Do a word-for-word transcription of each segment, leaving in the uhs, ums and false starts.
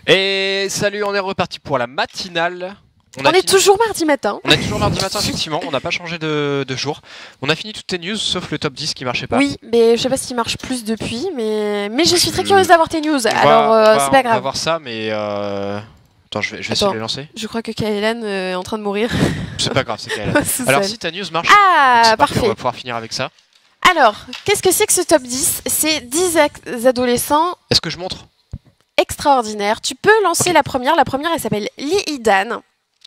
Et salut, on est reparti pour la matinale. On, on est fini... toujours mardi matin. On est toujours mardi matin, effectivement. On n'a pas changé de, de jour. On a fini toutes tes news, sauf le top dix qui marchait pas. Oui, mais je sais pas s'il marche plus depuis, mais, mais je suis très curieuse d'avoir tes news. Alors, euh, c'est pas grave. On va voir ça, mais... Euh... Attends, je vais, je vais essayer de les lancer. Je crois que Kaelan euh, est en train de mourir. C'est pas grave, c'est Kaelan. Alors, si ta news marche, ah, parfait. On va pouvoir finir avec ça. Alors, qu'est-ce que c'est que ce top dix? C'est dix adolescents... Est-ce que je montre? Extraordinaire. Tu peux lancer okay. la première. La première, elle s'appelle Liidan.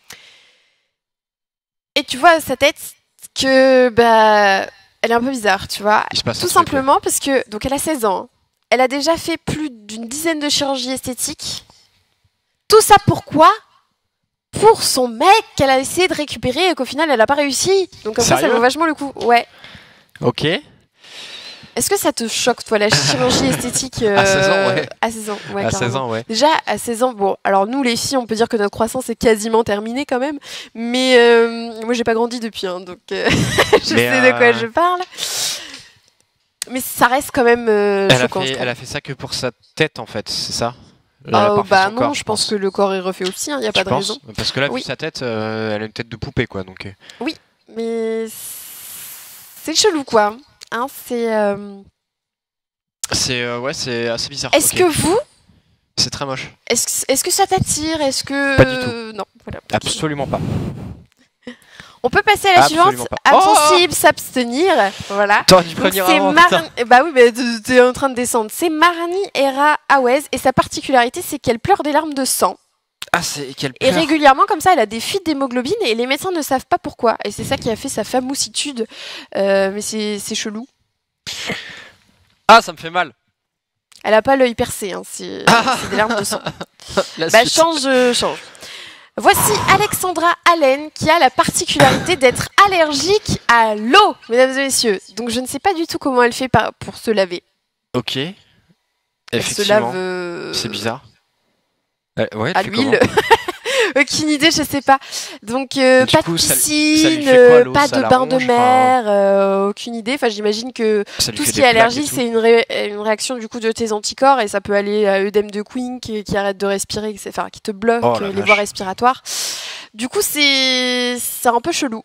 Et tu vois à sa tête que bah elle est un peu bizarre, tu vois. Tout simplement parce que donc elle a seize ans. Elle a déjà fait plus d'une dizaine de chirurgies esthétiques. Tout ça pourquoi? Pour son mec qu'elle a essayé de récupérer et qu'au final elle n'a pas réussi. Donc comme ça, ça vaut vachement le coup. Ouais. Ok. Est-ce que ça te choque, toi, la chirurgie esthétique euh, à seize ans, ouais. À seize ans, ouais. À seize ans, ouais. Déjà, à seize ans, bon, alors nous, les filles, on peut dire que notre croissance est quasiment terminée quand même. Mais euh, moi, j'ai pas grandi depuis, hein, donc euh, je mais sais euh... de quoi je parle. Mais ça reste quand même euh, elle choquant. A fait, elle a fait ça que pour sa tête, en fait, c'est ça? Oh, bah non, corps, je pense que le corps est refait aussi, il hein, n'y a tu pas de raison. Parce que là, oui. vu sa tête, euh, elle a une tête de poupée, quoi. Donc... Oui, mais c'est chelou, quoi. Hein, c'est euh... c'est euh, ouais, c'est assez bizarre. Est-ce okay. que vous, c'est très moche. Est-ce est-ce que ça t'attire? Est-ce que pas du tout. Non, voilà. Absolument pas. On peut passer à la Absolument suivante. Pas. Insensible, oh s'abstenir. Voilà. T'aurais dû prévenir avant. Mar... Bah oui, mais t'es en train de descendre. C'est Marnie Hera Awez et sa particularité, c'est qu'elle pleure des larmes de sang. Ah, c'est qu'elle pleure. Et régulièrement, comme ça, elle a des fuites d'hémoglobine et les médecins ne savent pas pourquoi. Et c'est ça qui a fait sa famoussitude. Euh, mais c'est chelou. Ah, ça me fait mal. Elle a pas l'œil percé, hein, c'est ah des larmes de sang. Bah change, euh, change. Voici Alexandra Allen qui a la particularité d'être allergique à l'eau, mesdames et messieurs. Donc je ne sais pas du tout comment elle fait pour se laver. Ok. Elle se lave. Euh... C'est bizarre. Euh, ouais, à l'huile. Aucune idée, je sais pas. Donc euh, pas coup, de piscine, ça, ça quoi, pas de bain de mer, euh, aucune idée. Enfin, j'imagine que tout ce qui est allergie, c'est une, ré une réaction du coup de tes anticorps et ça peut aller à œdème de Queen qui, qui arrête de respirer, enfin qui te bloque oh, les vache. voies respiratoires. Du coup, c'est c'est un peu chelou.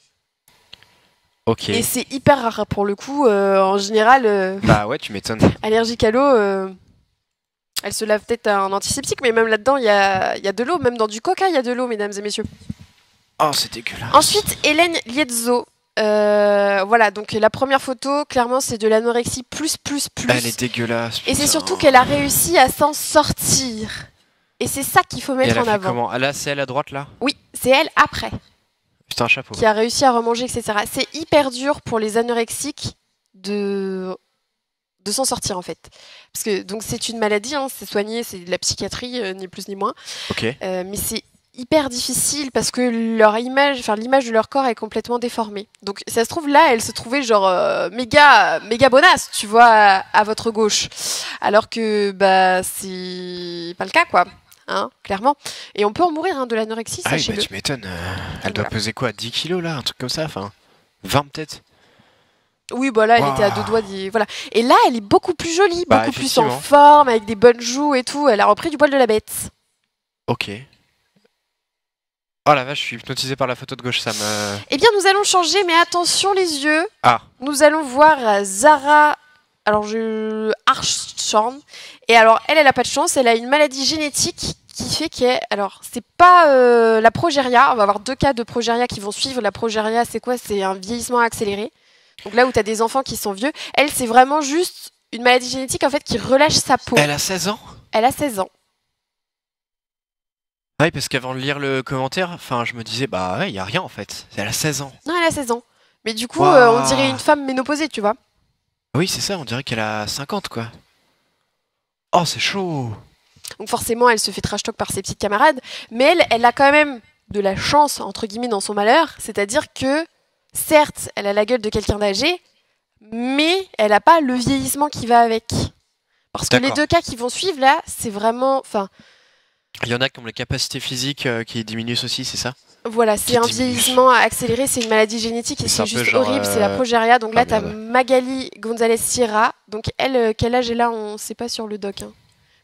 Ok. Et c'est hyper rare pour le coup. Euh, en général. Euh, bah ouais, tu m'étonnes. Allergique à l'eau. Euh, Elle se lave peut-être un antiseptique, mais même là-dedans, il y a, y a de l'eau. Même dans du coca, il y a de l'eau, mesdames et messieurs. Oh, c'est dégueulasse. Ensuite, Hélène Lietzo. Euh, voilà, donc la première photo, clairement, c'est de l'anorexie plus, plus, plus. Elle est dégueulasse. Et c'est surtout qu'elle a réussi à s'en sortir. Et c'est ça qu'il faut mettre et elle a en fait avant. Comment Là, c'est elle à droite, là? Oui, c'est elle après. Putain, chapeau. Qui a réussi à remanger, et cetera. C'est hyper dur pour les anorexiques de... de s'en sortir en fait, parce que donc c'est une maladie, hein, c'est soigné, c'est de la psychiatrie, euh, ni plus ni moins. Ok. Euh, mais c'est hyper difficile parce que leur image, enfin l'image de leur corps est complètement déformée. Donc ça se trouve là, elle se trouvait genre euh, méga, méga bonasse, tu vois, à, à votre gauche, alors que bah c'est pas le cas quoi, hein, clairement. Et on peut en mourir hein, de l'anorexie. Ah oui, bah, tu m'étonnes. Euh, elle doit voilà. peser quoi, dix kilos là, un truc comme ça, enfin vingt peut-être. Oui, bah là, elle wow. était à deux doigts. D'y... Voilà. Et là, elle est beaucoup plus jolie, bah, beaucoup plus en forme, avec des bonnes joues et tout. Elle a repris du poil de la bête. Ok. Oh la vache, je suis hypnotisé par la photo de gauche, ça me... Eh bien, nous allons changer, mais attention les yeux. Ah. Nous allons voir Zara... Alors, je... Archand. Et alors, elle, elle a pas de chance. Elle a une maladie génétique qui fait qu'elle... Alors, c'est pas euh, la progéria. On va avoir deux cas de progéria qui vont suivre. La progéria, c'est quoi? C'est un vieillissement accéléré. Donc là où tu as des enfants qui sont vieux, elle, c'est vraiment juste une maladie génétique en fait qui relâche sa peau. Elle a seize ans? Elle a seize ans. Ah oui, parce qu'avant de lire le commentaire, enfin, je me disais, bah ouais, il n'y a rien en fait. Elle a seize ans. Non, elle a seize ans. Mais du coup, wow. euh, on dirait une femme ménopausée, tu vois. Oui, c'est ça, on dirait qu'elle a cinquante, quoi. Oh, c'est chaud. Donc forcément, elle se fait trash talk par ses petites camarades. Mais elle, elle a quand même de la chance, entre guillemets, dans son malheur. C'est-à-dire que certes, elle a la gueule de quelqu'un d'âgé, mais elle n'a pas le vieillissement qui va avec. Parce que les deux cas qui vont suivre, là, c'est vraiment... Enfin, il y en a qui ont les capacités physiques euh, qui diminuent aussi, c'est ça? Voilà, c'est un vieillissement accéléré, c'est une maladie génétique et c'est juste horrible, euh... c'est la progéria. Donc ah, là, tu as Magali Gonzalez Sierra. Donc elle, euh, quel âge est là? On ne sait pas sur le doc. Hein.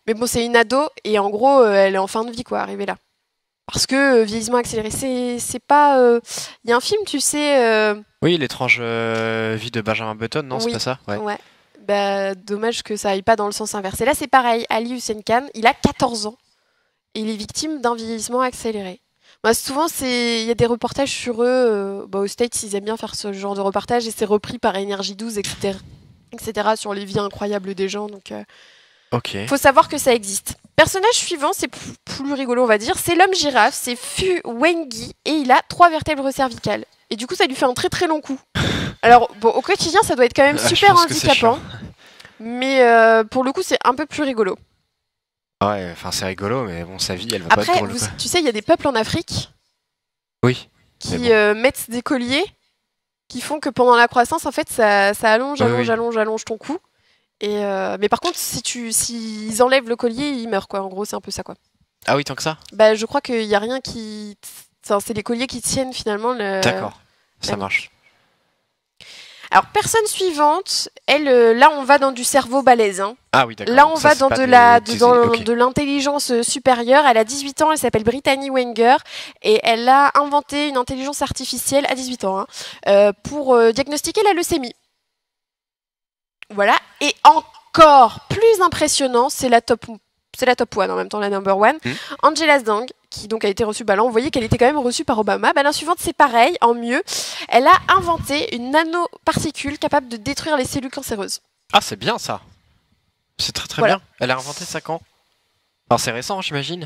Mais bon, c'est une ado et en gros, euh, elle est en fin de vie, quoi, arrivée là. Parce que euh, vieillissement accéléré, c'est c'est pas. Il euh... y a un film, tu sais. Euh... Oui, l'étrange euh, vie de Benjamin Button, non, oui. c'est pas ça? Ouais. ouais. Bah, dommage que ça aille pas dans le sens inverse. Et là, c'est pareil. Ali Hussein Khan, il a quatorze ans et il est victime d'un vieillissement accéléré. Bah, souvent, il y a des reportages sur eux. Euh... Bah, aux States, ils aiment bien faire ce genre de reportage et c'est repris par Énergie douze, et cetera, et cetera, sur les vies incroyables des gens. Donc. Euh... Ok. Faut savoir que ça existe. Personnage suivant, c'est plus, plus rigolo, on va dire. C'est l'homme girafe, c'est Fu Wengi, et il a trois vertèbres cervicales. Et du coup, ça lui fait un très très long cou. Alors, bon, au quotidien, ça doit être quand même Ah, super handicapant. Mais euh, pour le coup, c'est un peu plus rigolo. Ouais, enfin, c'est rigolo, mais bon, sa vie, elle va Après, pas être drôle. vous, Quoi. Tu sais, il y a des peuples en Afrique oui, qui bon. euh, mettent des colliers qui font que pendant la croissance, en fait, ça, ça allonge, allonge, oui, oui. allonge, allonge ton cou. Et euh, mais par contre, si tu, s'ils enlèvent le collier, ils meurent, quoi. En gros, c'est un peu ça, quoi. Ah oui, tant que ça. Bah, je crois qu'il y a rien qui, enfin, c'est les colliers qui tiennent finalement. Le... D'accord, ça marche. Alors, personne suivante, elle, euh, là, on va dans du cerveau balèze. Hein. Ah oui, d'accord. Là, on ça, va dans de des, la, des, de, dans okay. de l'intelligence supérieure. Elle a dix-huit ans, elle s'appelle Brittany Wenger et elle a inventé une intelligence artificielle à dix-huit ans hein, euh, pour euh, diagnostiquer la leucémie. Voilà. Et encore plus impressionnant, c'est la top, c'est la top one en même temps la number one. Mmh. Angela Zhang, qui donc a été reçue. Bah là, on voyait qu'elle était quand même reçue par Obama. Bah la suivante, c'est pareil, en mieux. Elle a inventé une nanoparticule capable de détruire les cellules cancéreuses. Ah, c'est bien ça. C'est très très voilà. bien. Elle a inventé ça quand? Alors c'est récent, j'imagine.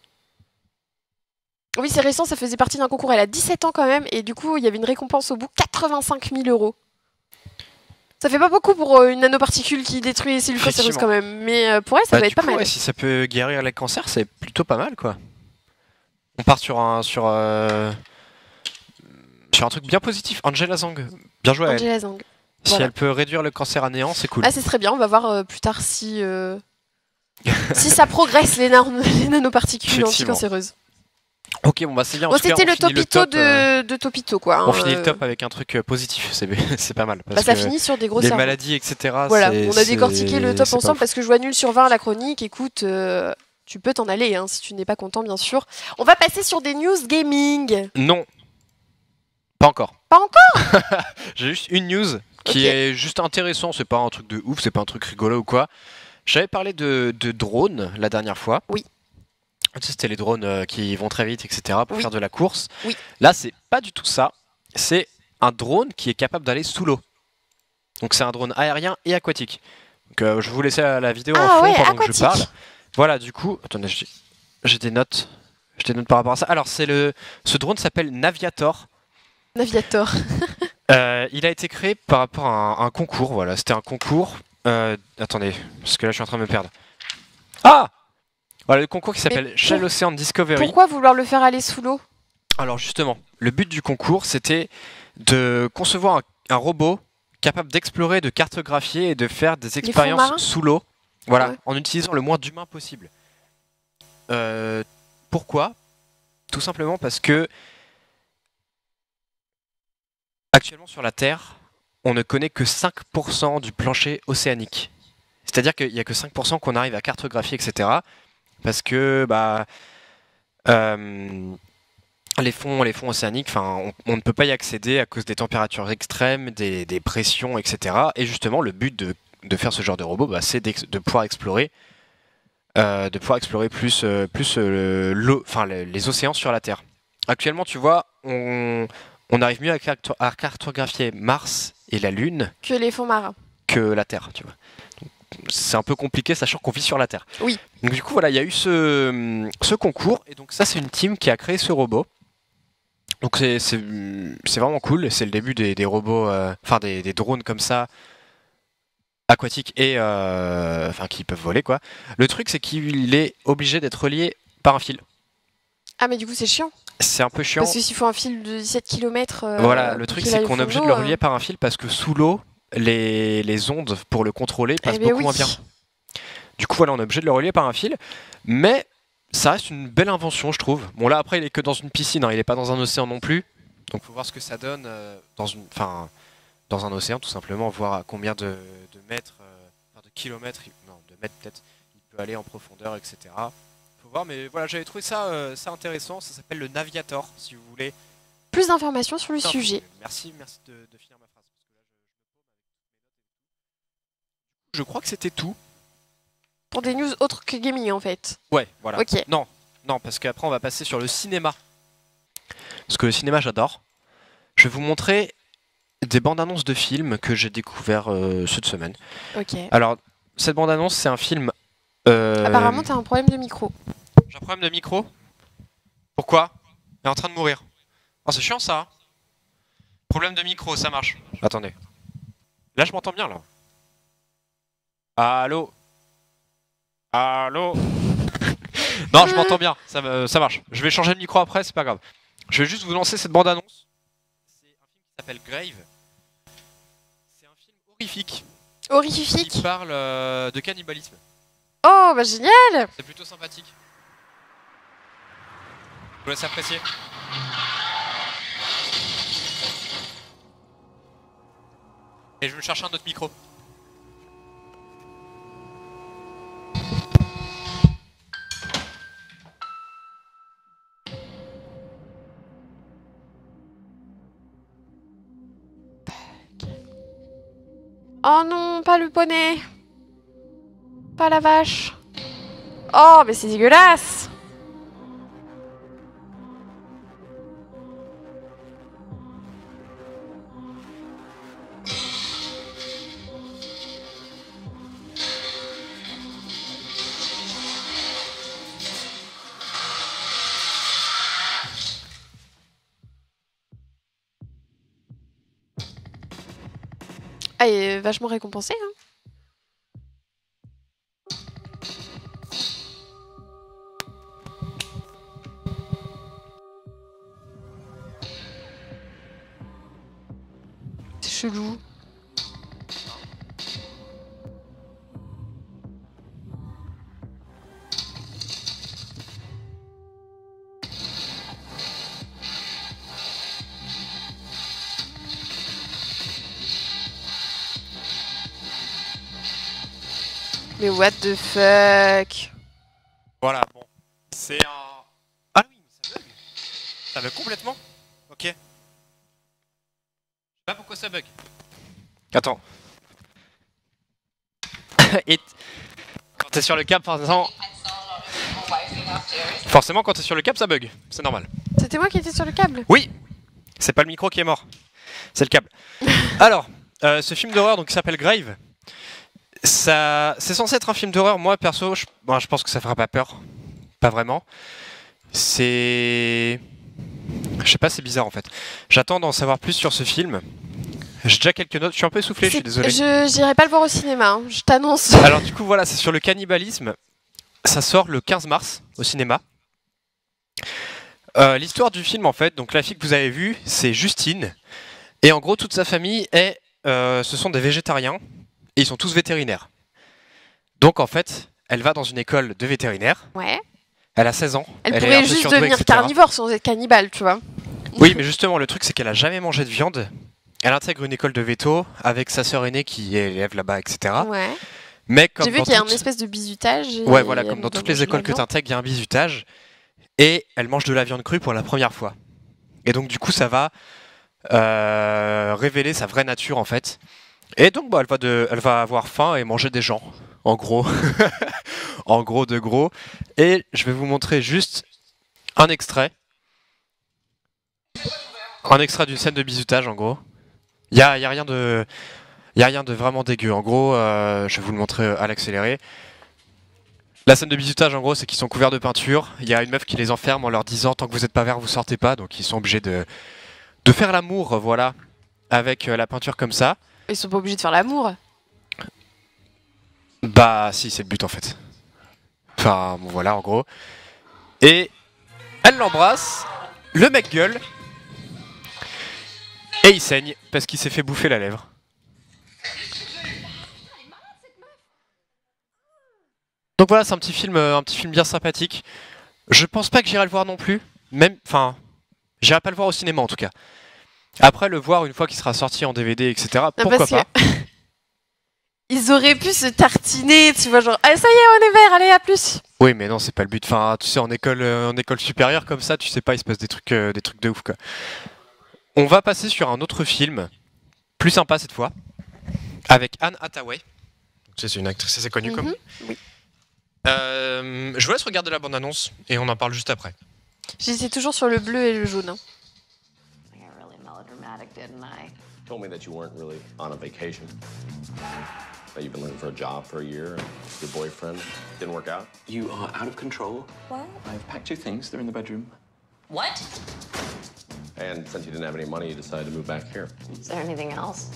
Oui, c'est récent. Ça faisait partie d'un concours. Elle a dix-sept ans quand même, et du coup, il y avait une récompense au bout, quatre-vingt-cinq mille euros. Ça fait pas beaucoup pour euh, une nanoparticule qui détruit les cellules cancéreuses quand même, mais euh, pour elle ça bah, va être pas coup, mal. Ouais, si ça peut guérir les cancers, c'est plutôt pas mal quoi. On part sur un sur euh, sur un truc bien positif. Angela Zhang, bien joué. Angela elle. Zhang. Si voilà. elle peut réduire le cancer à néant, c'est cool. Ah, ce serait bien. On va voir euh, plus tard si euh, si ça progresse les, nan les nanoparticules anticancéreuses. Ok, bon bah c'est bien. Bon, c'était le topito le top, de, euh... de topito quoi. Hein, on finit euh... le top avec un truc positif, c'est pas mal. Parce bah, ça que finit sur des grosses les maladies, et cetera. Voilà, on a décortiqué le top ensemble pas... parce que je vois nul sur vingt à la chronique. Écoute, euh, tu peux t'en aller hein, si tu n'es pas content, bien sûr. On va passer sur des news gaming. Non, pas encore. Pas encore. J'ai juste une news qui okay. est juste intéressant. C'est pas un truc de ouf, c'est pas un truc rigolo ou quoi. J'avais parlé de, de drones la dernière fois. Oui. C'était les drones euh, qui vont très vite, et cetera pour oui. faire de la course. Oui. Là, c'est pas du tout ça. C'est un drone qui est capable d'aller sous l'eau. Donc c'est un drone aérien et aquatique. Donc euh, je vais vous laisser la, la vidéo ah, en fond ouais, pendant aquatique. que je parle. Voilà, du coup, attendez, j'ai des notes. J'ai des notes par rapport à ça. Alors c'est le, ce drone s'appelle Naviator. Naviator. euh, il a été créé par rapport à un, un concours. Voilà, c'était un concours. Euh, attendez, parce que là je suis en train de me perdre. Ah! Voilà, le concours qui s'appelle Shell Ocean Discovery. Pourquoi vouloir le faire aller sous l'eau? Alors justement, le but du concours, c'était de concevoir un, un robot capable d'explorer, de cartographier et de faire des expériences sous l'eau, voilà, ouais. en utilisant le moins d'humains possible. Euh, pourquoi? Tout simplement parce que actuellement sur la Terre, on ne connaît que cinq pour cent du plancher océanique. C'est-à-dire qu'il n'y a que cinq pour cent qu'on arrive à cartographier, et cetera. Parce que bah, euh, les, fonds, les fonds océaniques, on, on ne peut pas y accéder à cause des températures extrêmes, des, des pressions, et cetera. Et justement, le but de, de faire ce genre de robot, bah, c'est de pouvoir explorer, euh, de pouvoir explorer plus, euh, plus euh, l'eau, enfin les, les océans sur la Terre. Actuellement, tu vois, on, on arrive mieux à, à cartographier Mars et la Lune que les fonds marins, que la Terre, tu vois. C'est un peu compliqué sachant qu'on vit sur la Terre. Oui. Donc du coup voilà, il y a eu ce, ce concours et donc ça c'est une team qui a créé ce robot. Donc c'est vraiment cool, c'est le début des, des robots, enfin euh, des, des drones comme ça, aquatiques et euh, enfin qui peuvent voler quoi. Le truc c'est qu'il est obligé d'être relié par un fil. Ah mais du coup c'est chiant. C'est un peu chiant. Parce que s'il faut un fil de dix-sept kilomètres... Euh, voilà, le truc c'est qu'on est obligé de le relier euh... par un fil parce que sous l'eau, Les, les ondes pour le contrôler passent eh beaucoup oui. moins bien. Du coup, voilà, on est obligé de le relier par un fil, mais ça reste une belle invention, je trouve. Bon, là, après, il est que dans une piscine, hein, il n'est pas dans un océan non plus, donc faut voir ce que ça donne euh, dans, une, dans un océan, tout simplement, voir à combien de, de mètres, euh, de kilomètres, non, de mètres peut-être, il peut aller en profondeur, et cetera. Faut voir, mais voilà, j'avais trouvé ça, euh, ça intéressant. Ça s'appelle le Naviator, si vous voulez. Plus d'informations sur le Putain, sujet. Merci, merci de, de finir ma phrase. Parce que là, je, je, je crois que c'était tout. Pour des news autres que gaming en fait. Ouais, voilà. Ok. Non, non, parce qu'après on va passer sur le cinéma. Parce que le cinéma, j'adore. Je vais vous montrer des bandes annonces de films que j'ai découvert euh, cette semaine. Ok. Alors, cette bande annonce, c'est un film. Euh... Apparemment, t'as un problème de micro. J'ai un problème de micro. Pourquoi? Il est en train de mourir. Oh, c'est chiant ça. Problème de micro, ça marche. Attendez. Là, je m'entends bien là. Allô? Allô? Non, je m'entends bien, ça, me- ça marche. Je vais changer de micro après, c'est pas grave. Je vais juste vous lancer cette bande-annonce. C'est un film qui s'appelle Grave. C'est un film horrifique qui Horrifique. parle euh, de cannibalisme. Oh, bah génial. C'est plutôt sympathique. Je vous laisse apprécier. Et je vais me chercher un autre micro. Oh non, pas le poney. Pas la vache. Oh, mais c'est dégueulasse. Ah, il est vachement récompensé, hein. C'est chelou. Mais what the fuck? Voilà, bon. C'est un... Ah oui, mais ça bug. Ça bug complètement. Ok. Je sais pas pourquoi ça bug. Attends. Et quand t'es sur le câble, forcément... Forcément, quand t'es sur le câble, ça bug. C'est normal. C'était moi qui étais sur le câble. Oui. C'est pas le micro qui est mort. C'est le câble. Alors, euh, ce film d'horreur donc, qui s'appelle Grave, ça... c'est censé être un film d'horreur. Moi, perso, je... Bon, je pense que ça fera pas peur. Pas vraiment. C'est... Je sais pas, c'est bizarre en fait. J'attends d'en savoir plus sur ce film. J'ai déjà quelques notes, je suis un peu essoufflé, je suis désolé. Je j'irai pas le voir au cinéma, hein. Je t'annonce. Alors du coup voilà, c'est sur le cannibalisme. Ça sort le quinze mars au cinéma. Euh, L'histoire du film en fait, donc la fille que vous avez vue, c'est Justine. Et en gros toute sa famille est, euh, ce sont des végétariens. Et ils sont tous vétérinaires. Donc en fait, elle va dans une école de vétérinaire. Ouais. Elle a seize ans. Elle, elle est un pourrait peu juste surdouée, devenir et cetera. carnivore sans être cannibale, tu vois. Oui, mais justement, le truc, c'est qu'elle a jamais mangé de viande. Elle intègre une école de veto avec sa sœur aînée qui est élève là-bas, et cetera. Ouais. Mais comme J'ai vu dans qu'il y a toutes- une espèce de bizutage. et Ouais, voilà, elle comme dans doit toutes les manger de écoles la que tu viande. intègres, il y a un bizutage. Et elle mange de la viande crue pour la première fois. Et donc, du coup, ça va euh, révéler sa vraie nature, en fait. Et donc, bah, elle, va de, elle va avoir faim et manger des gens, en gros. En gros, de gros. Et je vais vous montrer juste un extrait. Un extrait d'une scène de bizutage, en gros. Il n'y a, y a rien de... Il y a rien de vraiment dégueu. En gros, euh, je vais vous le montrer à l'accéléré. La scène de bizutage, en gros, c'est qu'ils sont couverts de peinture. Il y a une meuf qui les enferme en leur disant tant que vous n'êtes pas vert, vous sortez pas. Donc ils sont obligés de, de faire l'amour, voilà, avec euh, la peinture comme ça. Ils sont pas obligés de faire l'amour. Bah, si, c'est le but en fait. Enfin, bon, voilà, en gros. Et elle l'embrasse. Le mec gueule. Et il saigne parce qu'il s'est fait bouffer la lèvre. Donc voilà, c'est un petit film, euh, un petit film bien sympathique. Je pense pas que j'irai le voir non plus. Même, enfin, j'irai pas le voir au cinéma en tout cas. Après le voir une fois qu'il sera sorti en D V D, et cetera. Non, Pourquoi parce pas? que ils auraient pu se tartiner, tu vois, genre, ah, ça y est, on est vert, allez, à plus. Oui, mais non, c'est pas le but. Enfin, tu sais, en école, euh, en école supérieure comme ça, tu sais pas, il se passe des trucs, euh, des trucs de ouf, quoi. On va passer sur un autre film, plus sympa cette fois, avec Anne Hathaway. C'est une actrice assez connue, Mhm, comme. oui. Euh, je vous laisse regarder la bande-annonce et on en parle juste après. J'étais toujours sur le bleu et le jaune. hein. I got really melodramatic, didn't I? Told me that you weren't really on a vacation. That you've been looking for a job for a year and your boyfriend didn't work out. You are out of control. What? I've packed your things. They're in the bedroom. What? And since you didn't have any money, you decided to move back here. Is there anything else?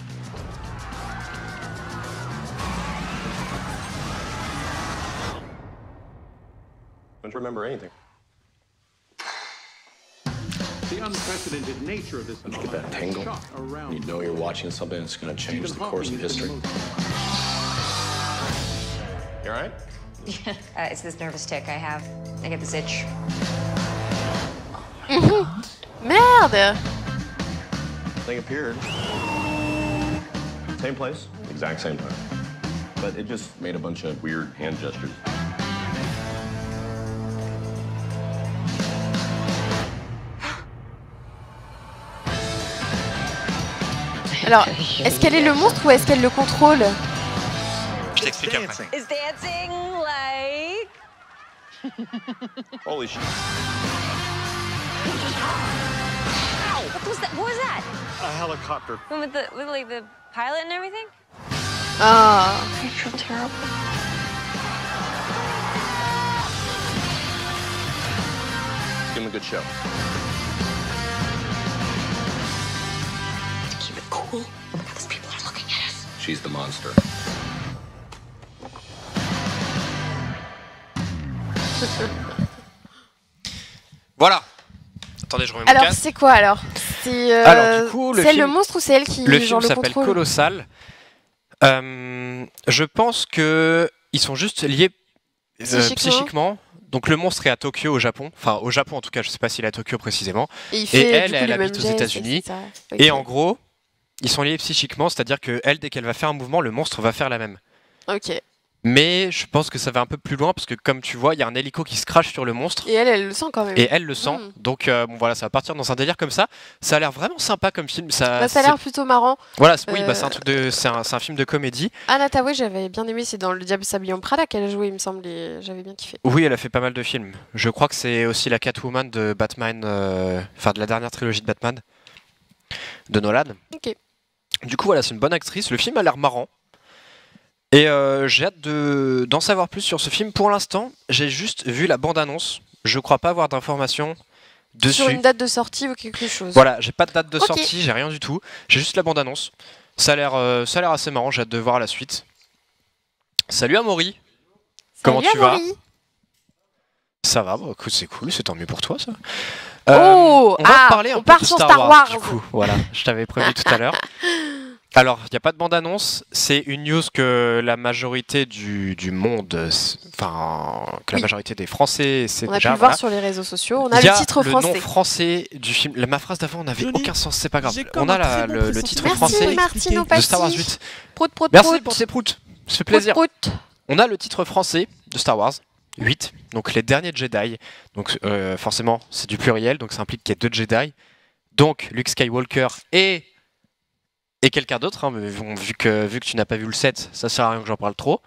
Don't you remember anything? The unprecedented nature of this Did you get that tingle? shock around You know you're watching something that's going to change Stephen the course of Hawking is the history. most- You all right? Uh, it's this nervous tick I have. I get this itch. Merde. Thing appeared. Same place, exact same time. But it just made a bunch of weird hand gestures. Alors, est-ce qu'elle est le monstre ou est-ce qu'elle le contrôle? Je t'explique après. Is dancing like... Holy shit. What was that? What was that? A helicopter. One with the with like the pilot and everything? Ah. I feel terrible. Give him a good show. Keep it cool. Oh my god, these people are looking at us. She's the monster. Voilà. Attendez, je remets mon Alors, casque. c'est quoi alors? C'est euh, Alors, du coup, le c'est elle le film- monstre ou c'est elle qui Le genre, film le s'appelle contrôle? Colossal. Euh, je pense que ils sont juste liés euh, Psychiquement. psychiquement. Donc le monstre est à Tokyo au Japon, enfin au Japon en tout cas, je sais pas s'il est à Tokyo précisément. Et, il fait, elle, du coup, elle les habite mêmes aux gestes, États-Unis. et cetera. Et Ok. en gros, ils sont liés psychiquement, c'est-à-dire que elle, dès qu'elle va faire un mouvement, le monstre va faire la même. Ok. Mais je pense que ça va un peu plus loin parce que comme tu vois, il y a un hélico qui se crache sur le monstre. Et elle, elle le sent quand même. Et elle le sent, Mm. donc euh, bon voilà, ça va partir dans un délire comme ça. Ça a l'air vraiment sympa comme film. Ça, Bah, ça a c'est- l'air plutôt marrant. Voilà, c'est- oui, euh, bah, c'est un truc de, c'est un, c'est un film de comédie. Anne Hathaway, j'avais bien aimé. C'est dans Le Diable s'habille en Prada qu'elle a joué, il me semble. Et j'avais bien kiffé. Oui, elle a fait pas mal de films. Je crois que c'est aussi la Catwoman de Batman, euh, enfin de la dernière trilogie de Batman, de Nolan. Ok. Du coup, voilà, c'est une bonne actrice. Le film a l'air marrant. Et euh, j'ai hâte de, d'en savoir plus sur ce film. Pour l'instant, j'ai juste vu la bande-annonce. Je crois pas avoir d'informations dessus. Sur une date de sortie ou quelque chose. Voilà, j'ai pas de date de Ok. sortie, j'ai rien du tout. J'ai juste la bande-annonce. Ça a l'air, euh, ça a l'air assez marrant. J'ai hâte de voir la suite. Salut Amaury. Comment Salut, tu vas Amaury. Ça va, bah, écoute, c'est cool, c'est tant mieux pour toi ça. Oh, on va ah, parler un on peu part de sur Star, Star Wars, Wars. du coup. Voilà, je t'avais prévu tout à l'heure. Alors, il n'y a pas de bande-annonce, c'est une news que la majorité du, du monde, euh, s- enfin, que la Oui. majorité des Français, c'est On a pu déjà. le voilà. voir sur les réseaux sociaux. On a Il y le titre le français. nom français du film. La, ma phrase d'avant n'avait Johnny, aucun sens, c'est pas grave. j'ai comme On a un la- très bon le, le pressentiment. titre Merci français Martino de Star Wars Passi. huit. Prout, prout, Merci prout. pour ces proutes, ça fait Prout, plaisir. prout. On a le titre français de Star Wars huit, donc les derniers Jedi. Donc euh, forcément, c'est du pluriel, donc ça implique qu'il y ait deux Jedi. Donc Luke Skywalker et et quelqu'un d'autre, hein, mais bon, vu que vu que tu n'as pas vu le sept, ça sert à rien que j'en parle trop.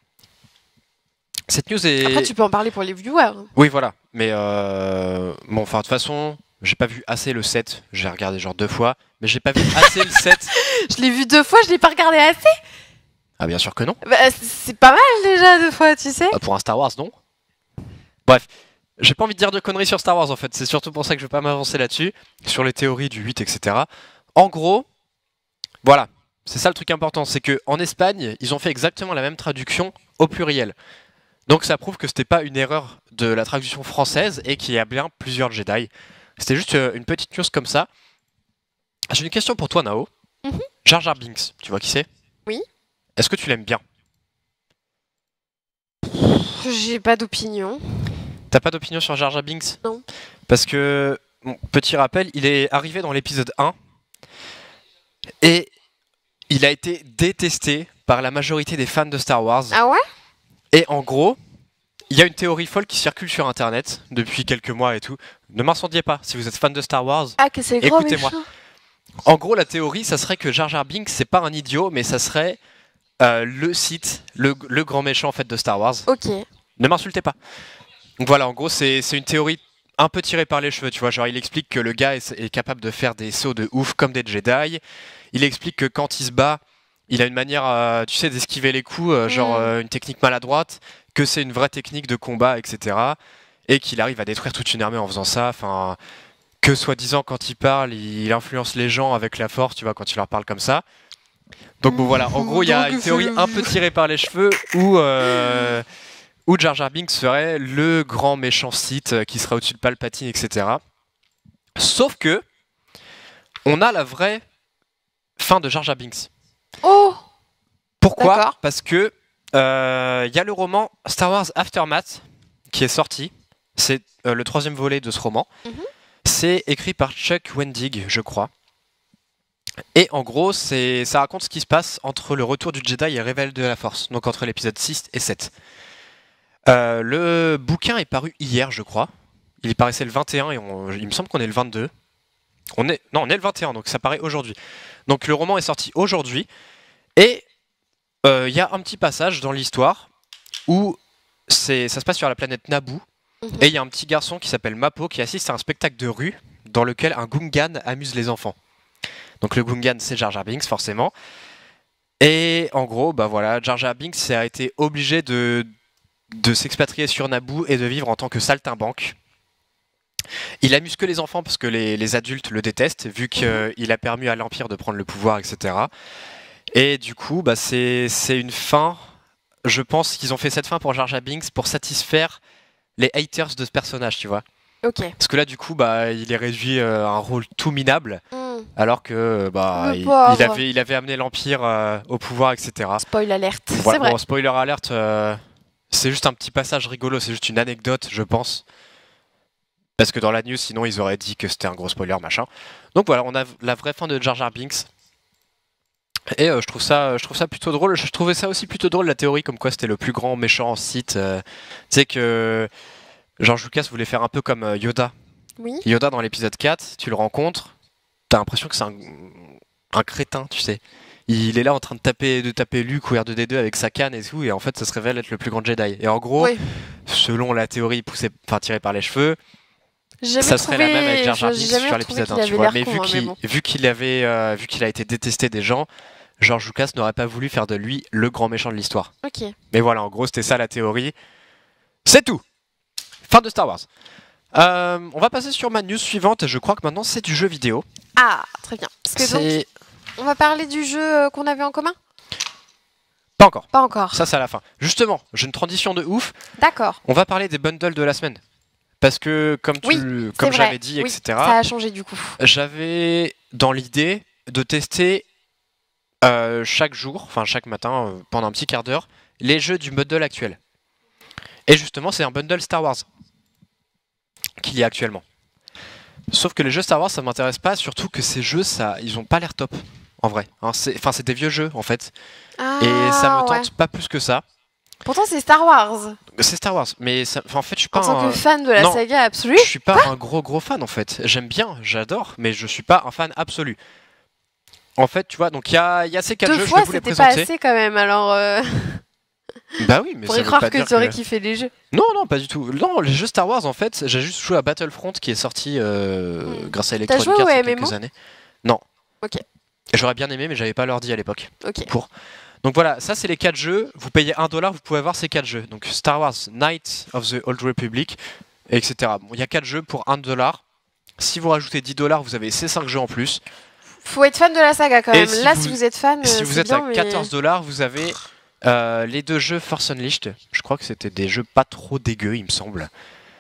Cette news est Après, tu peux en parler pour les viewers. oui, voilà. Mais euh... bon, enfin, de toute façon, j'ai pas vu assez le sept. J'ai regardé genre deux fois, mais j'ai pas vu assez le sept. Je l'ai vu deux fois, je l'ai pas regardé assez. Ah, bien sûr que non. Bah, c'est pas mal déjà deux fois, tu sais. Bah, pour un Star Wars, non. Bref, j'ai pas envie de dire de conneries sur Star Wars en fait. C'est surtout pour ça que je vais pas m'avancer là-dessus, sur les théories du huit, et cetera. En gros, voilà. C'est ça le truc important, c'est que en Espagne, ils ont fait exactement la même traduction au pluriel. Donc ça prouve que c'était pas une erreur de la traduction française et qu'il y a bien plusieurs Jedi. C'était juste euh, une petite news comme ça. J'ai une question pour toi, Nao. Mhm. Jar Jar Binks, tu vois qui c'est? Oui. Est-ce que tu l'aimes bien? J'ai pas d'opinion. T'as pas d'opinion sur Jar Jar Binks? Non. Parce que, bon, petit rappel, il est arrivé dans l'épisode un et il a été détesté par la majorité des fans de Star Wars. Ah ouais? Et en gros, il y a une théorie folle qui circule sur internet depuis quelques mois et tout. Ne m'incendiez pas, si vous êtes fan de Star Wars, Ah, que c'est gros écoutez-moi. méchant. En gros, la théorie, ça serait que Jar Jar Binks, c'est pas un idiot, mais ça serait euh, le Sith, le, le grand méchant en fait de Star Wars. Ok. Ne m'insultez pas. Donc voilà, en gros, c'est c'est une théorie un peu tirée par les cheveux, tu vois. Genre, il explique que le gars est, est capable de faire des sauts de ouf comme des Jedi. Il explique que quand il se bat, il a une manière, euh, tu sais, d'esquiver les coups, euh, genre Mm. euh, une technique maladroite, que c'est une vraie technique de combat, et cetera. Et qu'il arrive à détruire toute une armée en faisant ça. Enfin, que soi-disant, quand il parle, il influence les gens avec la force, tu vois, quand il leur parle comme ça. Donc bon, voilà. En gros, il y a une théorie un peu tirée par les cheveux où, euh, où Jar Jar Binks serait le grand méchant Sith euh, qui serait au-dessus de Palpatine, et cetera. Sauf que on a la vraie fin de Jar Jar Binks. Oh! Pourquoi? D'accord. Parce que euh, il y a le roman Star Wars Aftermath qui est sorti. C'est euh, le troisième volet de ce roman. Mhm. C'est écrit par Chuck Wendig, je crois. Et en gros, c'est ça raconte ce qui se passe entre le retour du Jedi et le réveil de la Force, donc entre l'épisode six et sept. Euh, le bouquin est paru hier, je crois. Il y paraissait le vingt et un et on- il me semble qu'on est le vingt-deux. On est, non, on est le vingt et un, donc ça paraît aujourd'hui. Donc le roman est sorti aujourd'hui. Et euh, il y a un petit passage dans l'histoire où c'est, ça se passe sur la planète Naboo. Mhm. Et il y a un petit garçon qui s'appelle Mappo qui assiste à un spectacle de rue dans lequel un Gungan amuse les enfants. Donc le Gungan, c'est Jar Jar Binks, forcément. Et en gros, bah voilà, Jar Jar Binks a été obligé de, de s'expatrier sur Naboo et de vivre en tant que saltimbanque. Il amuse que les enfants parce que les, les adultes le détestent, vu qu'il a permis à l'Empire de prendre le pouvoir, et cetera. Et du coup, bah c'est c'est une fin. Je pense qu'ils ont fait cette fin pour Jar Jar Binks pour satisfaire les haters de ce personnage, tu vois. Ok. Parce que là, du coup, bah, il est réduit euh, à un rôle tout minable, Hmm. alors que bah, Le il, pauvre. il avait, il avait amené l'Empire euh, au pouvoir, et cetera. Spoil alerte. Voilà, C'est vrai. bon, spoiler alerte, euh, c'est juste un petit passage rigolo, c'est juste une anecdote, je pense. Parce que dans la news, sinon, ils auraient dit que c'était un gros spoiler, machin. Donc voilà, on a la vraie fin de Jar Jar Binks. Et euh, je trouve ça, je trouve ça plutôt drôle. Je trouvais ça aussi plutôt drôle, la théorie comme quoi c'était le plus grand méchant Sith. Euh, tu sais que George Lucas voulait faire un peu comme euh, Yoda. Oui. Yoda dans l'épisode quatre, tu le rencontres, t'as l'impression que c'est un, un crétin, tu sais. Il est là en train de taper, de taper Luke ou R deux D deux avec sa canne et tout, et en fait ça se révèle être le plus grand Jedi. Et en gros, Oui. selon la théorie poussée, enfin tirée par les cheveux, J'ai jamais ça serait trouvé... la même avec Jar Jar j'ai Binks jamais sur trouvé l'épisode qu'il un, tu avait vois. l'air Mais con, vu hein, qu'il mais bon. vu qu'il avait, euh, vu qu'il a été détesté des gens, George Lucas n'aurait pas voulu faire de lui le grand méchant de l'histoire. Ok. Mais voilà, en gros, c'était ça la théorie. C'est tout. Fin de Star Wars. Euh, on va passer sur ma news suivante. Je crois que maintenant c'est du jeu vidéo. Ah, très bien. Parce que donc, C'est on va parler du jeu euh, qu'on avait en commun? pas encore. Pas encore. Ça, c'est à la fin. Justement, j'ai une transition de ouf. D'accord. On va parler des bundles de la semaine. Parce que, comme, tu, Oui, le- C'est comme vrai. j'avais dit, Oui, et cetera, ça a changé du coup. j'avais dans l'idée de tester euh, chaque jour, enfin chaque matin, euh, pendant un petit quart d'heure, les jeux du bundle actuel. Et justement, c'est un bundle Star Wars qu'il y a actuellement. Sauf que les jeux Star Wars, ça m'intéresse pas, surtout que ces jeux, ça, ils ont pas l'air top, en vrai. Hein, c'est- Enfin, c'est des vieux jeux, en fait. Ah, Et ça me ouais. tente pas plus que ça. Pourtant, c'est Star Wars. C'est Star Wars, mais ça- enfin, en fait, je suis pas En tant un... que fan de la non. saga absolue. Je suis pas un gros gros fan en fait. J'aime bien, j'adore, mais je suis pas un fan absolu. En fait, tu vois, donc il y a, il y a ces quatre Deux jeux, je fois, vais vous les c'était pas présenter. assez quand même. Alors, euh... Bah oui, mais on ça pourrait veut croire pas que dire tu aurais que- kiffé les jeux. Non, non, pas du tout. Non, les jeux Star Wars, en fait, j'ai juste joué à Battlefront qui est sorti euh, Hmm. grâce à joué Electronic au Arts il y a M M O? quelques années. Non. Ok. Et j'aurais bien aimé, mais j'avais pas l'ordi à l'époque. Ok. Pour. Donc voilà, ça c'est les quatre jeux. Vous payez un dollar, vous pouvez avoir ces quatre jeux. Donc Star Wars, Knights of the Old Republic, et cetera. Bon, il y a quatre jeux pour un dollar. Si vous rajoutez dix dollars, vous avez ces cinq jeux en plus. Faut être fan de la saga quand Et même. si Là, vous- si vous êtes fan, Et si euh, vous c'est êtes bien, à mais- quatorze dollars, vous avez euh, les deux jeux Force Unleashed. Je crois que c'était des jeux pas trop dégueux, il me semble.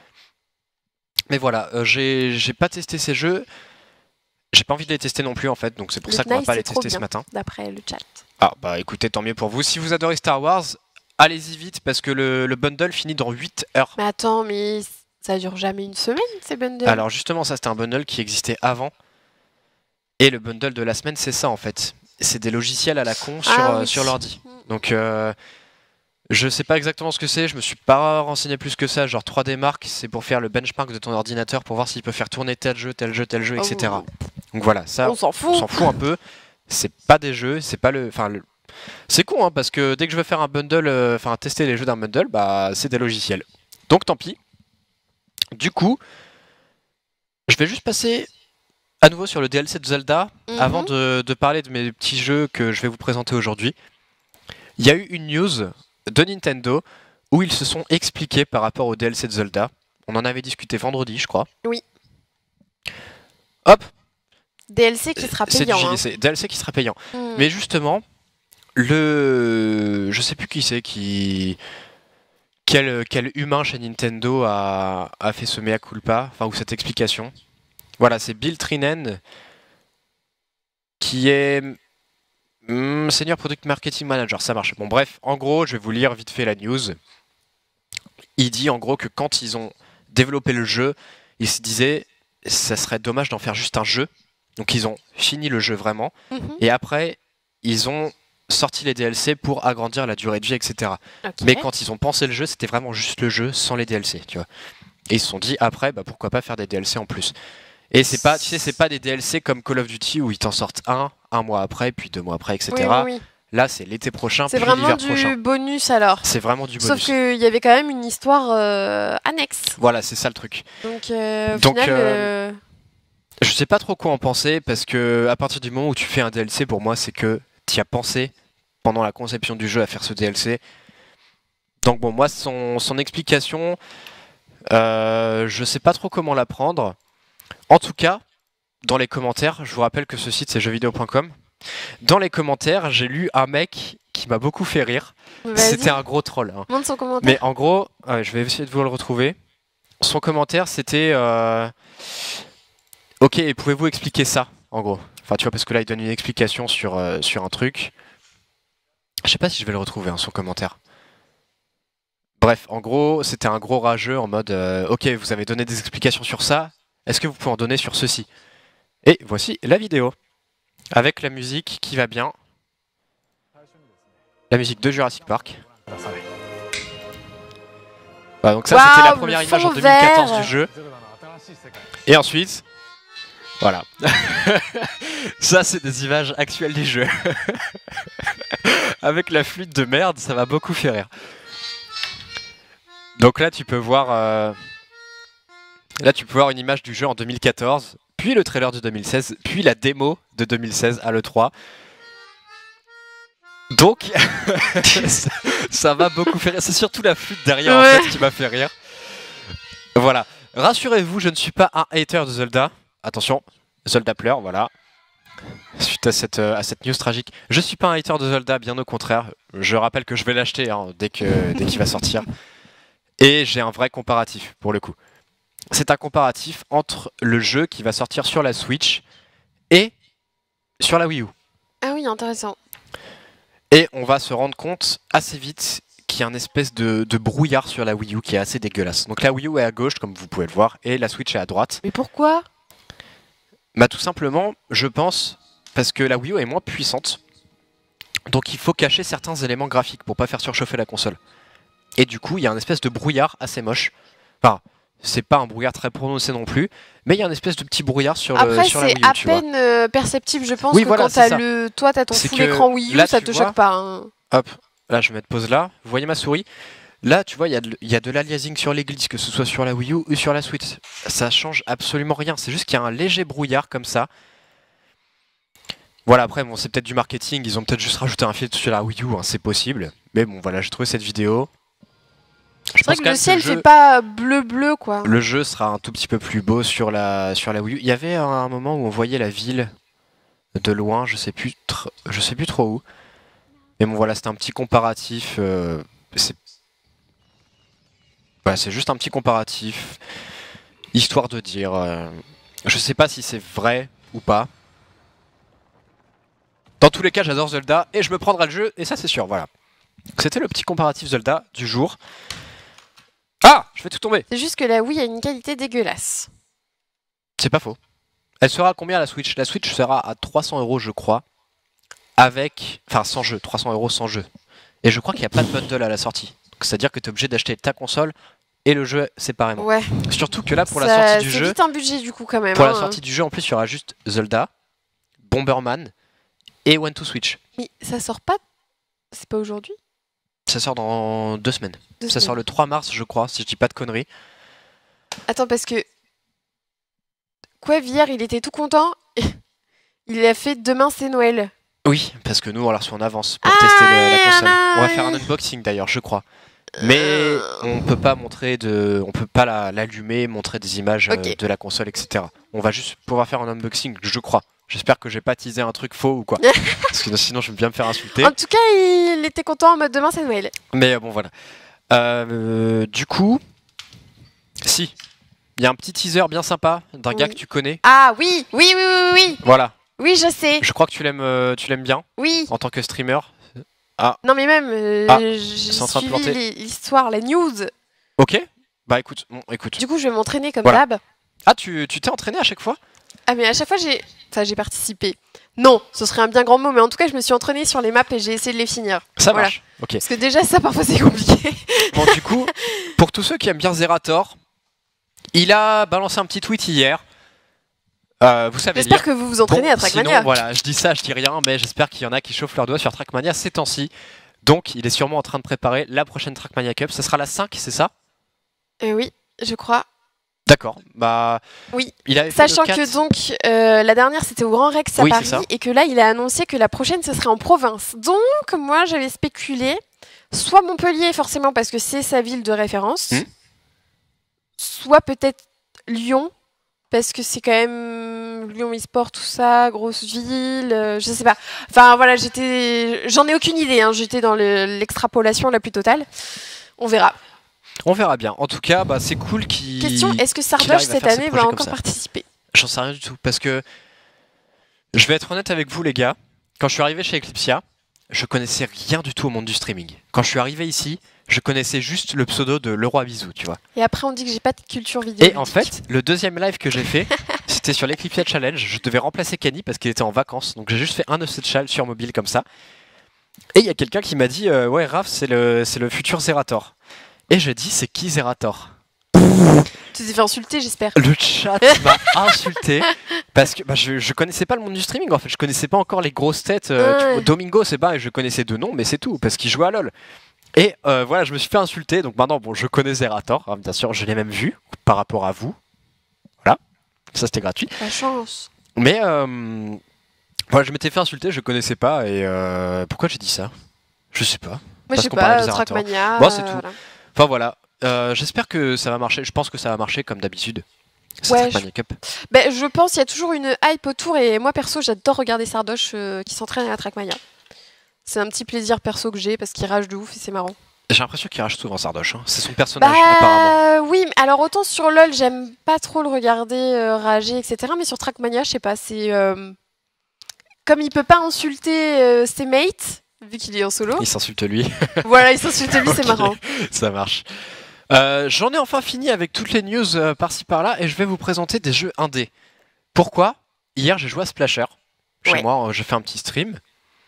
Mais voilà, euh, j'ai j'ai pas testé ces jeux. J'ai pas envie de les tester non plus en fait, donc c'est pour Le ça qu'on va Knight, pas c'est les trop tester ce bien. matin. D'après le chat. Ah bah écoutez, tant mieux pour vous. Si vous adorez Star Wars, allez-y vite parce que le, le bundle finit dans huit heures. Mais attends, mais ça dure jamais une semaine ces bundles. Alors justement, ça c'était un bundle qui existait avant. Et le bundle de la semaine, c'est ça en fait. c'est des logiciels à la con sur, Ah euh, oui. sur l'ordi. Donc euh, je sais pas exactement ce que c'est, je me suis pas renseigné plus que ça. Genre trois D Mark, c'est pour faire le benchmark de ton ordinateur pour voir s'il peut faire tourner tel jeu, tel jeu, tel jeu, Oh. et cetera. Donc voilà, ça On s'en fout. on s'en fout un peu. C'est pas des jeux, c'est pas le. Enfin, le... c'est con hein, parce que dès que je veux faire un bundle, euh, enfin tester les jeux d'un bundle, bah c'est des logiciels. Donc tant pis. Du coup, je vais juste passer à nouveau sur le D L C de Zelda Mhm. avant de, de parler de mes petits jeux que je vais vous présenter aujourd'hui. Il y a eu une news de Nintendo où ils se sont expliqués par rapport au D L C de Zelda. On en avait discuté vendredi, je crois. Oui. Hop, D L C qui sera c'est du payant. hein. J D C, D L C qui sera payant. Mm. Mais justement, le, je sais plus qui c'est qui, quel, quel humain chez Nintendo a, a fait ce mea culpa, enfin ou cette explication. Voilà, c'est Bill Trinen qui est hmm, Senior Product Marketing Manager, ça marche. Bon bref, en gros, je vais vous lire vite fait la news. Il dit en gros que quand ils ont développé le jeu, ils se disaient ça serait dommage d'en faire juste un jeu. Donc ils ont fini le jeu vraiment. Mhm. Et après, ils ont sorti les D L C pour agrandir la durée de vie, et cetera. Ok. Mais quand ils ont pensé le jeu, c'était vraiment juste le jeu sans les D L C, tu vois. Et ils se sont dit après, bah, pourquoi pas faire des D L C en plus. Et c'est pas, tu sais, c'est pas des D L C comme Call of Duty où ils t'en sortent un, un mois après, puis deux mois après, et Oui, cetera. oui, oui. Là, c'est l'été prochain, C'est puis vraiment l'hiver du prochain. bonus alors. C'est vraiment du Sauf bonus. qu'il y avait quand même une histoire euh, annexe. Voilà, c'est ça le truc. Donc, euh, au Donc, final, euh, euh, Je sais pas trop quoi en penser parce que à partir du moment où tu fais un D L C, pour moi, c'est que tu as pensé pendant la conception du jeu à faire ce D L C. Donc bon, moi, son, son explication, euh, je sais pas trop comment la prendre. En tout cas, dans les commentaires, je vous rappelle que ce site c'est jeux vidéo point com. Dans les commentaires, j'ai lu un mec qui m'a beaucoup fait rire. vas-y, C'était un gros troll. hein. montre son commentaire. Mais en gros, euh, je vais essayer de vous le retrouver. Son commentaire, c'était euh, ok, et pouvez-vous expliquer ça, en gros? Enfin, tu vois, parce que là, il donne une explication sur, euh, sur un truc. Je sais pas si je vais le retrouver, hein, son commentaire. Bref, en gros, c'était un gros rageux en mode euh, ok, vous avez donné des explications sur ça, est-ce que vous pouvez en donner sur ceci? Et voici la vidéo, avec la musique qui va bien. La musique de Jurassic Park. Voilà, donc ça, Waouh, c'était la le première image en fond deux mille quatorze vert. du jeu. Et ensuite, voilà. Ça, c'est des images actuelles du jeu. Avec la flûte de merde, ça m'a beaucoup fait rire. Donc là, tu peux voir, euh, là, tu peux voir une image du jeu en deux mille quatorze, puis le trailer de deux mille seize, puis la démo de deux mille seize à l'E trois. Donc, ça- ça m'a beaucoup fait rire. C'est surtout la flûte derrière en Ouais. fait qui m'a fait rire. Voilà. Rassurez-vous, je ne suis pas un hater de Zelda. Attention, Zelda pleure, voilà. Suite à cette, euh, à cette news tragique. Je suis pas un hater de Zelda, bien au contraire. Je rappelle que je vais l'acheter hein, dès que dès qu'il va sortir. Et j'ai un vrai comparatif pour le coup. C'est un comparatif entre le jeu qui va sortir sur la Switch et sur la Wii U. Ah oui, intéressant. Et on va se rendre compte assez vite qu'il y a une espèce de, de brouillard sur la Wii U qui est assez dégueulasse. Donc la Wii U est à gauche, comme vous pouvez le voir, et la Switch est à droite. Mais pourquoi? Bah tout simplement, je pense, parce que la Wii U est moins puissante. Donc il faut cacher certains éléments graphiques pour pas faire surchauffer la console. Et du coup, il y a une espèce de brouillard assez moche. Enfin, c'est pas un brouillard très prononcé non plus, mais il y a une espèce de petit brouillard sur, le, Après, sur la c'est Wii U, à tu vois. peine euh, perceptible, je pense, Oui, que voilà, quand c'est t'as ça. le... toi, t'as ton C'est full que écran Wii U, là, ça tu te vois- choque pas. hein. Hop, là je vais mettre pause là. Vous voyez ma souris? Là, tu vois, il y a de, il y a de l'aliasing sur les glitches, que ce soit sur la Wii U ou sur la Switch. Ça change absolument rien. C'est juste qu'il y a un léger brouillard comme ça. Voilà, après, bon, c'est peut-être du marketing. Ils ont peut-être juste rajouté un filtre sur la Wii U, hein, c'est possible. Mais bon, voilà, j'ai trouvé cette vidéo. Je C'est vrai pense que quand le même ciel le jeu, fait pas bleu-bleu, quoi. le jeu sera un tout petit peu plus beau sur la, sur la Wii U. Il y avait un, un moment où on voyait la ville de loin, je sais plus, tr- je sais plus trop où. Mais bon, voilà, c'était un petit comparatif. euh, c'est voilà, c'est juste un petit comparatif, histoire de dire. euh, je sais pas si c'est vrai ou pas. Dans tous les cas, j'adore Zelda et je me prendrai le jeu, et ça c'est sûr, voilà. C'était le petit comparatif Zelda du jour. Ah, je fais tout tomber. C'est juste que la Wii a une qualité dégueulasse. C'est pas faux. Elle sera à combien la Switch? La Switch sera à trois cents euros, je crois, avec, enfin sans jeu, trois cents euros sans jeu. Et je crois qu'il n'y a pas de bundle à la sortie. C'est-à-dire que tu es obligé d'acheter ta console et le jeu séparément. Ouais. Surtout que là, pour Ça- la sortie du c'est jeu, vite un budget du coup quand même. pour la hein. sortie du jeu, en plus, il y aura juste Zelda, Bomberman et One to Switch. Mais ça sort pas. C'est pas aujourd'hui. Ça sort dans deux semaines. Deux Ça semaines. sort le trois mars, je crois, si je dis pas de conneries. Attends parce que quoi, hier il était tout content. Il a fait demain c'est Noël. Oui, parce que nous, on l'a reçu en avance pour Ah, tester le- la console. ah, On va faire un unboxing d'ailleurs, je crois. Mais Euh. on peut pas montrer de, on peut pas la- l'allumer, montrer des images euh, Ok. de la console, et cetera. On va juste pouvoir faire un unboxing, je crois. J'espère que j'ai pas teasé un truc faux ou quoi. Parce que sinon, je vais bien me faire insulter. En tout cas, il était content en mode demain c'est Noël. Mais euh, bon, voilà. Euh, du coup, si, il y a un petit teaser bien sympa d'un gars Oui. que tu connais. Ah oui, oui, oui, oui, oui. Voilà. Oui, je sais. Je crois que tu l'aimes, euh, tu l'aimes bien Oui. en tant que streamer. Non mais même, euh, Ah, j'ai c'est en train de suivi planter. les- l'histoire, la news. Ok. Bah écoute, bon, écoute. Du coup, je vais m'entraîner comme Voilà. d'hab. Ah, tu tu t'es entraîné à chaque fois? Ah mais à chaque fois j'ai, enfin j'ai participé. Non, ce serait un bien grand mot, mais en tout cas je me suis entraînée sur les maps et j'ai essayé de les finir. Ça Voilà. marche. Ok. Parce que déjà ça parfois c'est compliqué. Bon, du coup, pour tous ceux qui aiment bien Zerator, il a balancé un petit tweet hier. Euh, vous savez J'espère lire. que vous vous entraînez Bon, à Trackmania. Sinon, voilà, je dis ça, je dis rien, mais j'espère qu'il y en a qui chauffent leurs doigts sur Trackmania ces temps-ci. Donc, il est sûrement en train de préparer la prochaine Trackmania Cup. Ce sera la cinq, c'est ça? Euh, oui, je crois. D'accord. Bah, Oui. il avait fait Sachant le quatre. que donc euh, la dernière c'était au Grand Rex à Oui, c'est ça. Paris et que là il a annoncé que la prochaine ce serait en province. Donc moi j'avais spéculé soit Montpellier forcément parce que c'est sa ville de référence, Hmm. soit peut-être Lyon parce que c'est quand même Lyon e-sport tout ça, grosse ville, euh, je sais pas. Enfin voilà, j'étais j'en ai aucune idée hein, j'étais dans le- l'extrapolation la plus totale. On verra. On verra bien. En tout cas, bah, c'est cool qu'il. Question, est-ce que qu'il Sardoche arrive à cette faire ses année va projets comme encore ça. participer? J'en sais rien du tout. Parce que je vais être honnête avec vous, les gars. Quand je suis arrivé chez Eclipsia, je connaissais rien du tout au monde du streaming. Quand je suis arrivé ici, je connaissais juste le pseudo de Leroy Bisou, tu vois. Et après on dit que j'ai pas de culture vidéo. Et en fait, le deuxième live que j'ai fait, c'était sur l'Eclipsia Challenge. Je devais remplacer Kenny parce qu'il était en vacances. Donc j'ai juste fait un de ces challenges sur mobile comme ça. Et il y a quelqu'un qui m'a dit euh, ouais, Raph, c'est le, c'est le futur Zerator. Et j'ai dit c'est qui Zerator? Tu t'es fait insulter, j'espère. Le chat m'a insulté parce que bah, je, je connaissais pas le monde du streaming en fait. Je connaissais pas encore les grosses têtes. euh, tu Ouais. vois, Domingo, c'est pas, je connaissais deux noms, mais c'est tout parce qu'il jouait à LoL. Et euh, voilà, je me suis fait insulter. Donc maintenant, bon, je connais Zerator, hein, bien sûr, je l'ai même vu par rapport à vous. Voilà, ça c'était gratuit. La chance. Mais euh, voilà, je m'étais fait insulter, je connaissais pas. Et euh, pourquoi j'ai dit ça? Je sais pas. Moi, Parce je sais qu'on parlait pas, de Zerator. Trackmania. Bon, c'est euh, tout. voilà. Enfin voilà. Euh, J'espère que ça va marcher. Je pense que ça va marcher comme d'habitude. C'est Ouais, Trackmania Cup. Ben, je pense qu'il y a toujours une hype autour et moi perso j'adore regarder Sardoche euh, qui s'entraîne à la Trackmania. C'est un petit plaisir perso que j'ai parce qu'il rage de ouf et c'est marrant. J'ai l'impression qu'il rage souvent Sardoche. Hein. C'est son personnage apparemment. Bah oui, mais alors autant sur LoL j'aime pas trop le regarder euh, rager et cetera. Mais sur Trackmania je sais pas, c'est euh, comme il peut pas insulter euh, ses mates vu qu'il est en solo. Il s'insulte lui. Voilà, il s'insulte lui, c'est Ok, marrant. Ça marche. Euh, J'en ai enfin fini avec toutes les news euh, par-ci par-là et je vais vous présenter des jeux indés. Pourquoi? Hier j'ai joué à Splasher. Chez Ouais. moi, euh, j'ai fait un petit stream.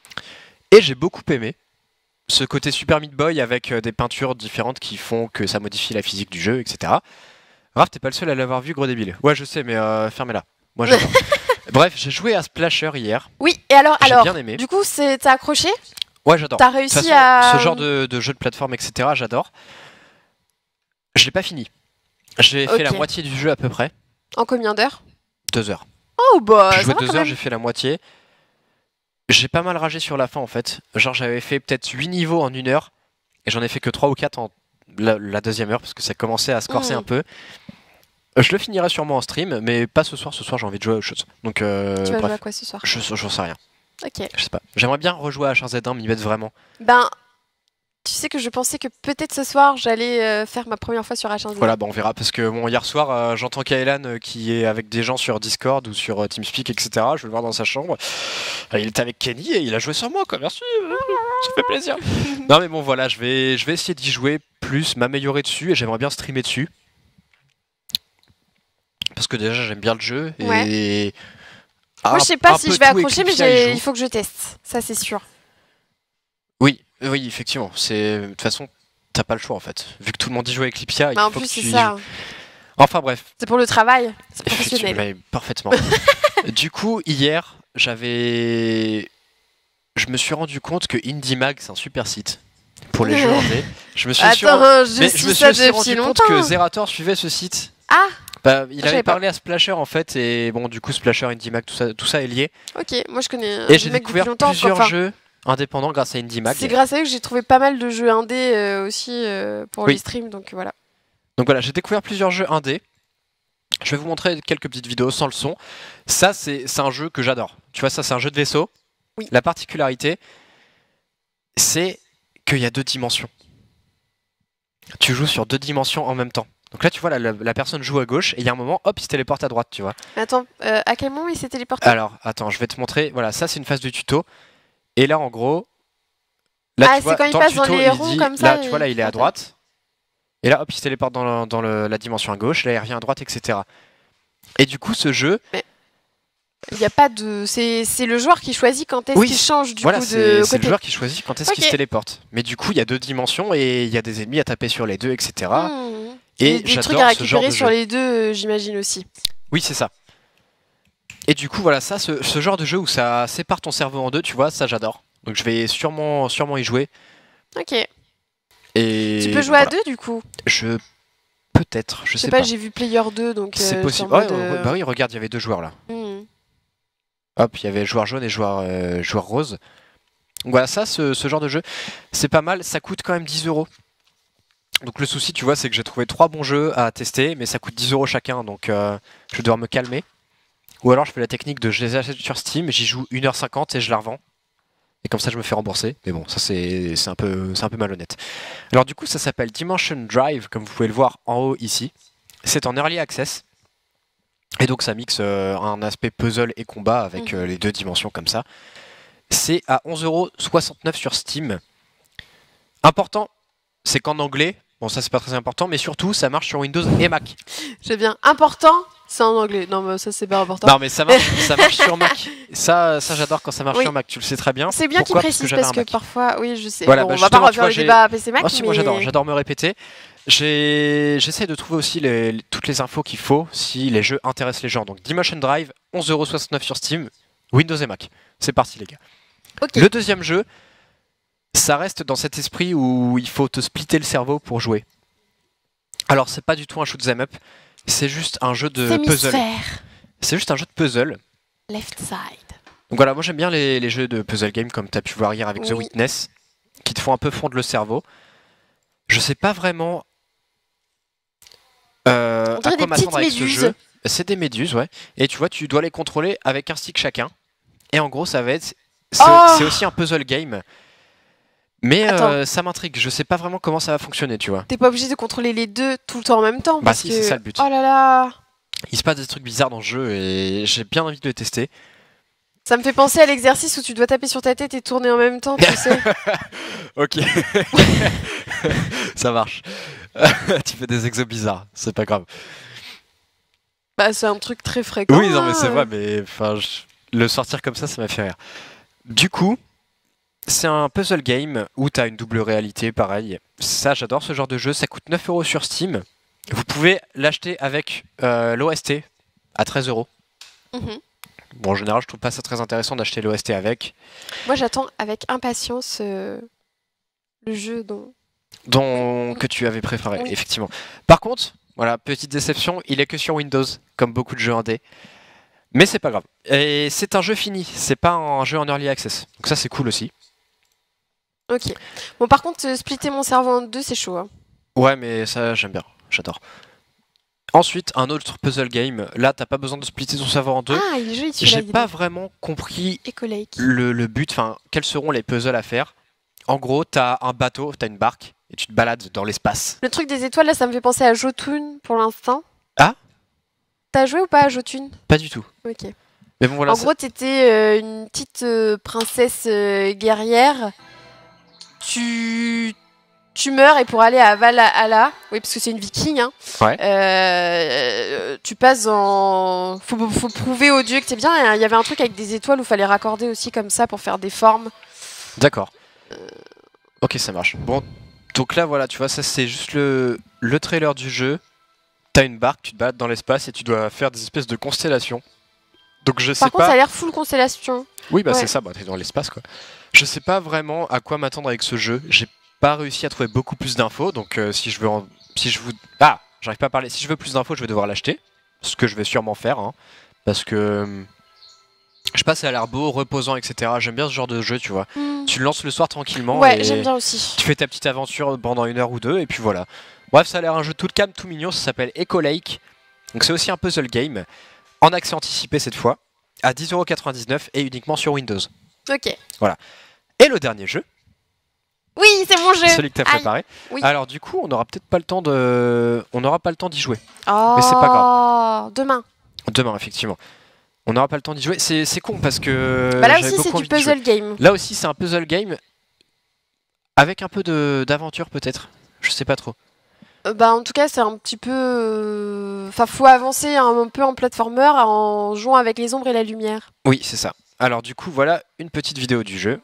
Et j'ai beaucoup aimé ce côté Super Meat Boy avec euh, des peintures différentes qui font que ça modifie la physique du jeu, et cetera. Raph, t'es pas le seul à l'avoir vu, gros débile. Ouais, je sais, mais euh, fermez-la. Moi j'adore. Bref, j'ai joué à Splasher hier. Oui, et alors, J'ai alors bien aimé. du coup c'est t'as accroché? Ouais, j'adore. T'as De réussi toute façon, à... ce genre de, de jeu de plateforme, et cetera, j'adore. Je l'ai pas fini. J'ai Ok. fait la moitié du jeu à peu près. En combien d'heures? Deux heures. Oh bah j'ai ça joué va deux quand heures, même. j'ai fait la moitié. J'ai pas mal ragé sur la fin en fait. Genre j'avais fait peut-être huit niveaux en une heure. Et j'en ai fait que trois ou quatre en la, la deuxième heure parce que ça commençait à se corser Mm. un peu. Euh, Je le finirai sûrement en stream, mais pas ce soir. Ce soir j'ai envie de jouer à autre chose. Donc euh, Tu vas jouer à bref, quoi ce soir? je j'en sais rien. Ok. Je sais pas. J'aimerais bien rejouer à H un Z un, m'y mettre vraiment. Ben, tu sais que je pensais que peut-être ce soir j'allais euh, faire ma première fois sur H un Z. Voilà, bah on verra parce que bon, hier soir, euh, j'entends Kaelan euh, qui est avec des gens sur Discord ou sur euh, TeamSpeak, et cetera. Je vais le voir dans sa chambre. Euh, il était avec Kenny et il a joué sur moi, quoi. Merci, euh, ça fait plaisir. Non, mais bon, voilà, je vais, je vais essayer d'y jouer plus, m'améliorer dessus et j'aimerais bien streamer dessus. Parce que déjà, j'aime bien le jeu et Moi, un- je sais pas un si peu je vais tout accrocher, mais Eclipsia y j'ai- joue. il faut que je teste. Ça, c'est sûr. Oui, oui, effectivement. C'est de toute façon, t'as pas le choix en fait. Vu que tout le monde y joue avec Eclipsia, Mais il en faut plus, que c'est tu y ça. joues. Enfin bref, C'est pour le travail. C'est effectivement, professionnel. mais parfaitement. Du coup, hier, j'avais, je me suis rendu compte que IndieMag, c'est un super site pour les jeux indés. Je me suis aussi Attends, ren- je mais suis je me suis ça aussi depuis rendu compte longtemps. que Zerator suivait ce site. Ah, Bah, il Je savais avait pas. parlé à Splasher en fait, et bon, du coup, Splasher, IndieMag, tout ça, tout ça est lié. ok. Moi, je connais. Et un j'ai mec découvert depuis longtemps. plusieurs enfin, jeux indépendants grâce à IndieMag. C'est grâce à eux que j'ai trouvé pas mal de jeux indés euh, aussi euh, pour Oui. les streams. Donc voilà. Donc voilà, j'ai découvert plusieurs jeux indés. Je vais vous montrer quelques petites vidéos sans le son. Ça, c'est c'est un jeu que j'adore. Tu vois, ça, c'est un jeu de vaisseau. Oui. La particularité, c'est qu'il y a deux dimensions. Tu joues sur deux dimensions en même temps. Donc là, tu vois, la, la- la personne joue à gauche et il y a un moment, hop, il se téléporte à droite, tu vois. Mais attends, euh, à quel moment il s'est téléporté? Alors, attends, je vais te montrer. Voilà, ça, c'est une phase de tuto. Et là, en gros, là, Ah, tu c'est vois, quand il dans le passe dans tuto, les il ronds dit- comme ça, Là, tu il- vois, là, il est à Attends. droite. Et là, hop, il se téléporte dans, le- dans le- la dimension à gauche. Là, il revient à droite, et cetera. Et du coup, ce jeu, Il n'y a pas de. C'est c'est le joueur qui choisit quand est-ce Oui, qu'il change du voilà, coup c'est de c'est le côté. joueur qui choisit quand est-ce qu'il Ok. se téléporte. Mais du coup, il y a deux dimensions et il y a des ennemis à taper sur les deux, et cetera. Mmh. Et des trucs j'adore à ce genre récupérer de sur jeu. les deux, euh, j'imagine aussi. Oui, c'est ça. Et du coup, voilà, ça, ce, ce genre de jeu où ça sépare ton cerveau en deux, tu vois, ça j'adore. Donc je vais sûrement, sûrement y jouer. Ok. Et Tu peux jouer à voilà. deux du coup. Je peut-être, je Je sais sais pas, pas. j'ai vu Player deux donc. C'est euh, possible. sur Ouais, mode, ouais, euh, bah oui, regarde, il y avait deux joueurs là. mmh. Hop, il y avait joueur jaune et joueur, euh, joueur rose. Donc voilà, ça, ce, ce genre de jeu, c'est pas mal. Ça coûte quand même dix euros. Donc le souci, tu vois, c'est que j'ai trouvé trois bons jeux à tester, mais ça coûte dix euros chacun, donc euh, je vais devoir me calmer. Ou alors je fais la technique de je les achète sur Steam, j'y joue une heure cinquante et je la revends. Et comme ça, je me fais rembourser. Mais bon, ça, c'est c'est un peu, c'est un peu malhonnête. Alors du coup, ça s'appelle Dimension Drive, comme vous pouvez le voir en haut ici. C'est en Early Access. Et donc ça mixe euh, un aspect puzzle et combat avec Mhm. euh, les deux dimensions comme ça. C'est à onze euros soixante-neuf sur Steam. Important, c'est qu'en anglais, bon ça c'est pas très important, mais surtout ça marche sur Windows et Mac. J'ai bien. Important, c'est en anglais. Non, mais ça c'est pas important. Non mais ça marche, ça marche sur Mac. Ça, ça j'adore quand ça marche Oui. sur Mac, tu le sais très bien. C'est bien qu'il Pourquoi précise j'avais parce un que, Mac. parfois, oui, je sais. Voilà, Bon, bah, on va pas justement, tu refaire vois, le j'ai- débat P C Mac. Moi aussi, mais... moi j'adore, j'adore me répéter. J'ai- J'essaie de trouver aussi les- les- toutes les infos qu'il faut si les jeux intéressent les gens. Donc Dimension Drive, onze euros soixante-neuf sur Steam, Windows et Mac. C'est parti les gars. Ok. Le deuxième jeu, ça reste dans cet esprit où il faut te splitter le cerveau pour jouer. Alors c'est pas du tout un shoot 'em up, c'est juste un jeu de puzzle. Sémisphère. C'est juste un jeu de puzzle. Left side. Donc voilà, moi j'aime bien les, les jeux de puzzle game comme tu as pu voir hier avec The Oui. Witness, qui te font un peu fondre le cerveau. Je sais pas vraiment euh, On dirait à quoi des petites m'attendre avec ce méduses. jeu. C'est des méduses, ouais. Et tu vois, tu dois les contrôler avec un stick chacun. Et en gros, ça va être. C'est Oh c'est aussi un puzzle game. Mais Attends. euh, ça m'intrigue. Je sais pas vraiment comment ça va fonctionner, tu vois. T'es pas obligé de contrôler les deux tout le temps en même temps. Bah parce si, que... c'est ça le but. Oh là là. Il se passe des trucs bizarres dans le jeu et j'ai bien envie de le tester. Ça me fait penser à l'exercice où tu dois taper sur ta tête et tourner en même temps, tu sais. Ok. Ça marche. Tu fais des exos bizarres, c'est pas grave. Bah, c'est un truc très fréquent. Oui, non, mais c'est hein. vrai, mais enfin, je- le sortir comme ça, ça m'a fait rire. Du coup, c'est un puzzle game où t'as une double réalité, pareil. Ça, j'adore ce genre de jeu. Ça coûte neuf euros sur Steam. Vous pouvez l'acheter avec euh, l'O S T à treize euros. Mhm. Bon, en général, je trouve pas ça très intéressant d'acheter l'O S T avec. Moi, j'attends avec impatience euh, le jeu dont. Dont que tu avais préféré, Oui. effectivement. Par contre, voilà, petite déception, il est que sur Windows, comme beaucoup de jeux indés. Mais c'est pas grave. Et c'est un jeu fini, c'est pas un jeu en early access. Donc ça, c'est cool aussi. Ok. Bon, par contre, euh, splitter mon cerveau en deux, c'est chaud. hein. Ouais, mais ça, j'aime bien, j'adore. Ensuite, un autre puzzle game. Là, t'as pas besoin de splitter ton cerveau en deux. Ah, il est joli celui-là. J'ai dis pas donc. vraiment compris Ecolake. le, le but, enfin, quels seront les puzzles à faire. En gros, t'as un bateau, t'as une barque, et tu te balades dans l'espace. Le truc des étoiles, là, ça me fait penser à Jotun pour l'instant. Ah T'as joué ou pas à Jotun? Pas du tout. Ok. Mais bon, voilà. en ça- gros, t'étais euh, une petite euh, princesse euh, guerrière. Tu... tu meurs et pour aller à Valhalla, oui parce que c'est une viking, hein, Ouais. euh, tu passes en... Faut, faut prouver aux dieux que t'es bien. Il y avait un truc avec des étoiles où il fallait raccorder aussi comme ça pour faire des formes. D'accord. Ok, ça marche. Bon, donc là, voilà, tu vois, ça c'est juste le, le trailer du jeu. T'as une barque, tu te balades dans l'espace et tu dois faire des espèces de constellations. Donc je sais Par contre, pas... ça a l'air full constellation. Oui, bah Ouais. c'est ça, bah, t'es dans l'espace quoi. Je sais pas vraiment à quoi m'attendre avec ce jeu. J'ai pas réussi à trouver beaucoup plus d'infos, donc euh, si je veux, en... si je vous, ah, j'arrive pas à parler. Si je veux plus d'infos, je vais devoir l'acheter, ce que je vais sûrement faire, hein, parce que euh, je sais pas, ça a l'air beau, reposant, et cetera. J'aime bien ce genre de jeu, tu vois. Mm. Tu le lances le soir tranquillement. Ouais, et j'aime bien aussi. tu fais ta petite aventure pendant une heure ou deux, et puis voilà. Bref, ça a l'air un jeu tout calme, tout mignon. Ça s'appelle Echo Lake. Donc c'est aussi un puzzle game en accès anticipé cette fois, à dix euros quatre-vingt-dix-neuf et uniquement sur Windows. Ok. Et le dernier jeu, Oui, c'est mon jeu. celui que tu as Aïe. préparé. Oui. Alors du coup, on n'aura peut-être pas le temps de, on n'aura pas le temps d'y jouer. Oh, Mais c'est pas grave. Demain. Demain, effectivement. On n'aura pas le temps d'y jouer. C'est c'est con parce que. Bah là j'avais aussi, c'est beaucoup du envie d'y jouer. puzzle game. Là aussi, c'est un puzzle game avec un peu de d'aventure peut-être. Je sais pas trop. Euh, Bah en tout cas, c'est un petit peu. euh, Enfin, faut avancer un peu en platformer en jouant avec les ombres et la lumière. Oui, c'est ça. Alors du coup, voilà une petite vidéo du jeu.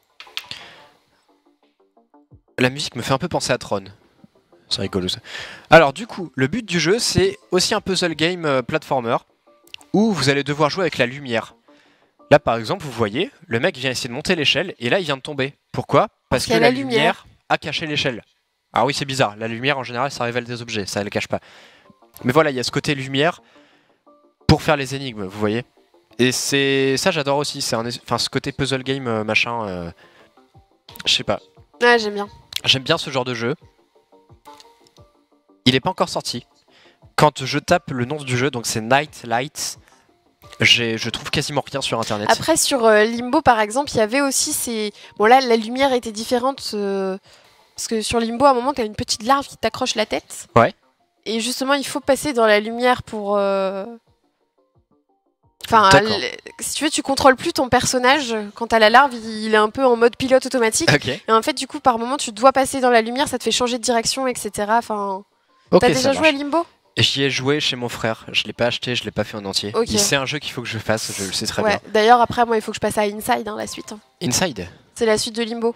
La musique me fait un peu penser à Tron. C'est rigolo ça. Alors du coup, le but du jeu, c'est aussi un puzzle game euh, platformer où vous allez devoir jouer avec la lumière. Là par exemple, vous voyez, le mec vient essayer de monter l'échelle et là il vient de tomber. Pourquoi? Parce qu'il que y a la la lumière lumière. a caché l'échelle. Alors oui, c'est bizarre. La lumière en général, ça révèle des objets, ça ne le cache pas. Mais voilà, il y a ce côté lumière pour faire les énigmes, vous voyez. Et c'est ça, j'adore aussi. C'est un... enfin ce côté puzzle game euh, machin. Euh... Je sais pas. Ouais, j'aime bien. J'aime bien ce genre de jeu. Il n'est pas encore sorti. Quand je tape le nom du jeu, donc c'est Night Lights, j'ai- je trouve quasiment rien sur internet. Après, sur euh, Limbo, par exemple, il y avait aussi ces. Bon, là, la lumière était différente. euh, Parce que sur Limbo, à un moment, tu as une petite larve qui t'accroche la tête. Ouais. Et justement, il faut passer dans la lumière pour. euh, Enfin, D'accord. l- si tu veux, tu contrôles plus ton personnage. Quand t'as la larve, il il est un peu en mode pilote automatique. Ok, Et en fait, du coup, par moment, tu dois passer dans la lumière, ça te fait changer de direction, et cetera. Enfin, ok, t'as ça déjà joué à marche. Limbo? J'y ai joué chez mon frère. Je l'ai pas acheté, je l'ai pas fait en entier. Ok. Il- C'est un jeu qu'il faut que je fasse, je le sais très Ouais. bien. D'ailleurs, après, moi, il faut que je passe à Inside, hein, la suite. hein. Inside, C'est la suite de Limbo.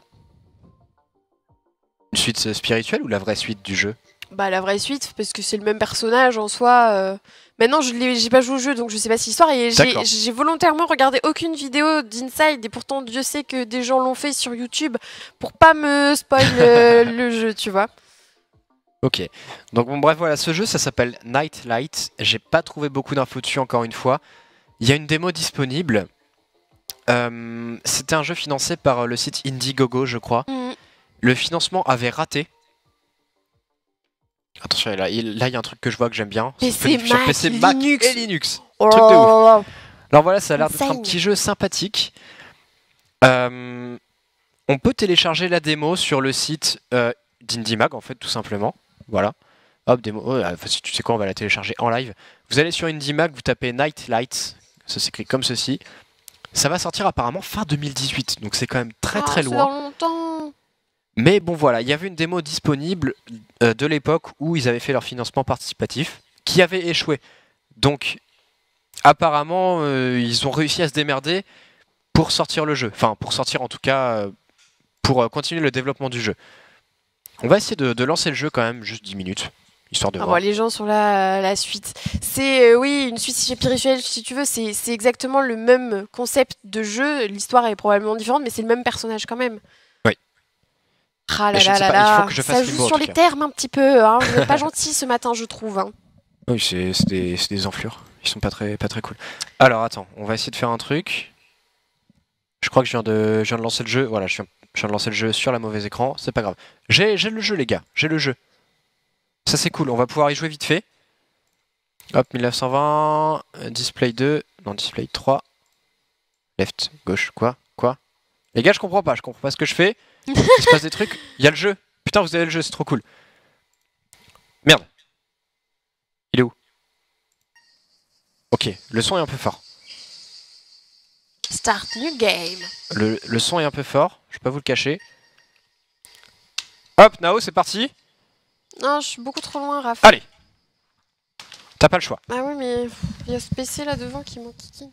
une suite spirituelle ou la vraie suite du jeu? Bah, la vraie suite, parce que c'est le même personnage en soi. euh. Maintenant, je l'ai- j'ai pas joué au jeu, donc je sais pas si l'histoire. Et j'ai D'accord. j'ai volontairement regardé aucune vidéo d'Inside, et pourtant, Dieu sait que des gens l'ont fait sur YouTube pour pas me spoil euh, le jeu, tu vois. Ok. Donc bon, bref, voilà, ce jeu, ça s'appelle Night Light. J'ai pas trouvé beaucoup d'infos dessus encore une fois. Il y a une démo disponible. Euh, C'était un jeu financé par le site Indiegogo, je crois. Mhm. Le financement avait raté. Attention, là, il là, il y a un truc que je vois que j'aime bien. P C C'est sur Mac, P C Mac Linux. et Linux. Oh Truc de là ouf. là là. Alors voilà, ça a l'air d'être un Insane. petit jeu sympathique. Euh, on peut télécharger la démo sur le site euh, d'IndieMag, en fait, tout simplement. Voilà. Hop, démo. Oh, euh, si tu sais quoi, on va la télécharger en live. Vous allez sur IndieMag, vous tapez Night Lights. Ça s'écrit comme ceci. Ça va sortir apparemment fin deux mille dix-huit. Donc c'est quand même très Ah, très c'est loin. dans longtemps. Mais bon voilà, il y avait une démo disponible euh, de l'époque où ils avaient fait leur financement participatif, qui avait échoué. Donc apparemment, euh, ils ont réussi à se démerder pour sortir le jeu. Enfin, pour sortir en tout cas, euh, pour euh, continuer le développement du jeu. On va essayer de, de lancer le jeu quand même, juste dix minutes, histoire de Ah voir. bon, les gens sont là, la suite. C'est, euh, oui, une suite spirituelle, si tu veux, c'est c'est exactement le même concept de jeu. L'histoire est probablement différente, mais c'est le même personnage quand même. Oui. Ah là Mais je là ne sais là pas, il là. faut que je fasse Ça Limbo, joue en sur tout les cas. termes un petit peu. Hein. Vous n'êtes pas gentil ce matin, je trouve. Hein. Oui, c'est c'est des, c'est des enflures. Ils sont pas très, pas très cool. Alors attends, on va essayer de faire un truc. Je crois que je viens de, je viens de lancer le jeu. Voilà, je viens, je viens de lancer le jeu sur la mauvaise écran. C'est pas grave. J'ai j'ai le jeu, les gars. J'ai le jeu. Ça, c'est cool. On va pouvoir y jouer vite fait. Hop, mille neuf cent vingt. euh, Display deux. Non, display trois. Left, gauche. Quoi? Quoi? Les gars, je comprends pas. Je comprends pas ce que je fais. Il se passe des trucs. Il y a le jeu. Putain, vous avez le jeu. C'est trop cool. Merde. Il est où? Ok, le son est un peu fort. Start new game. Le, le son est un peu fort, je vais pas vous le cacher. Hop, Nao, c'est parti. Non, je suis beaucoup trop loin, Raph. Allez. T'as pas le choix. Ah oui, mais il y a ce P C là devant qui m'enquiquine.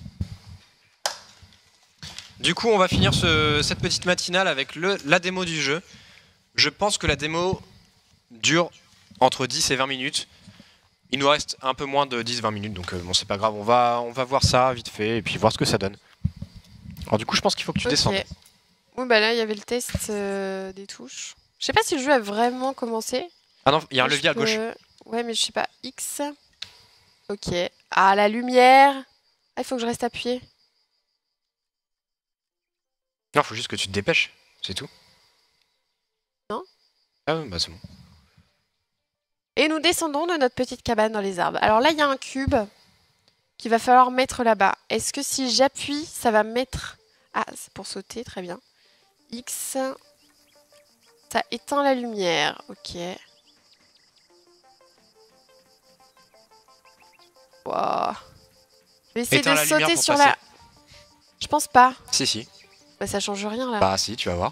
Du coup, on va finir ce, cette petite matinale avec le, la démo du jeu. Je pense que la démo dure entre dix et vingt minutes. Il nous reste un peu moins de dix vingt minutes, donc euh, bon, c'est pas grave. On va, on va voir ça vite fait et puis voir ce que ça donne. Alors du coup, je pense qu'il faut que tu Ok. descendes. Oui, bah là, il y avait le test euh, des touches. Je sais pas si le jeu a vraiment commencé. Ah non, il y a un Mais levier à je gauche. peux- Ouais, mais je sais pas. X. Ok. Ah, la lumière. Ah, il faut que je reste appuyé. Non, faut juste que tu te dépêches, c'est tout. Non. Ah ouais, bah c'est bon. Et nous descendons de notre petite cabane dans les arbres. Alors là, il y a un cube qu'il va falloir mettre là-bas. Est-ce que si j'appuie, ça va mettre... Ah, c'est pour sauter, très bien. X. Ça éteint la lumière. Ok. Wow. Je vais essayer Éteins la de lumière sauter pour sur passer. la... Je pense pas. Si, si. Bah, ça change rien là. Bah si, tu vas voir.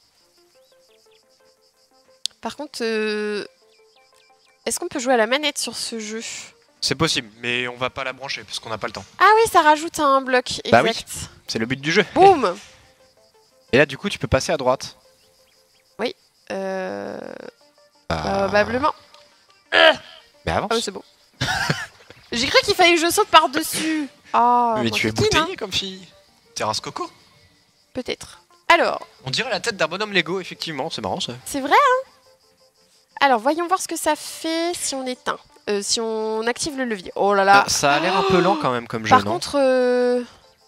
Par contre, euh, est-ce qu'on peut jouer à la manette sur ce jeu? C'est possible, mais on va pas la brancher parce qu'on n'a pas le temps. Ah oui, ça rajoute un bloc. Exact. Bah oui. C'est le but du jeu. Boum. Et là, du coup, tu peux passer à droite. Euh... Bah, Probablement. Mais avance. Ah oui, c'est bon. J'ai cru qu'il fallait que je saute par-dessus. Oh, mais moi, tu es kikine, bouteillé hein. comme fille. T'es un coco. Peut-être. Alors, On dirait la tête d'un bonhomme Lego, effectivement. C'est marrant ça. c'est vrai, hein? Alors, voyons voir ce que ça fait si on éteint. Euh, si on active le levier. Oh là là. Euh, ça a l'air un peu lent quand même comme jeu, Par non? contre, euh,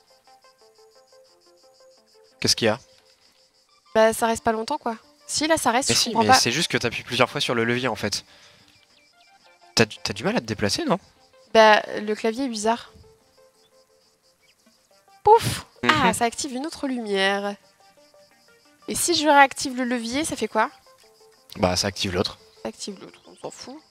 Qu'est-ce qu'il y a? bah, ça reste pas longtemps, quoi. Si, là, ça reste, Mais je si, comprends mais pas. c'est juste que t'appuies plusieurs fois sur le levier en fait. T'as du, t'as du mal à te déplacer, non? Bah, le clavier est bizarre. Pouf. Ah, Mhm. ça active une autre lumière. Et si je réactive le levier, ça fait quoi? Bah, ça active l'autre. Ça active l'autre, on s'en fout.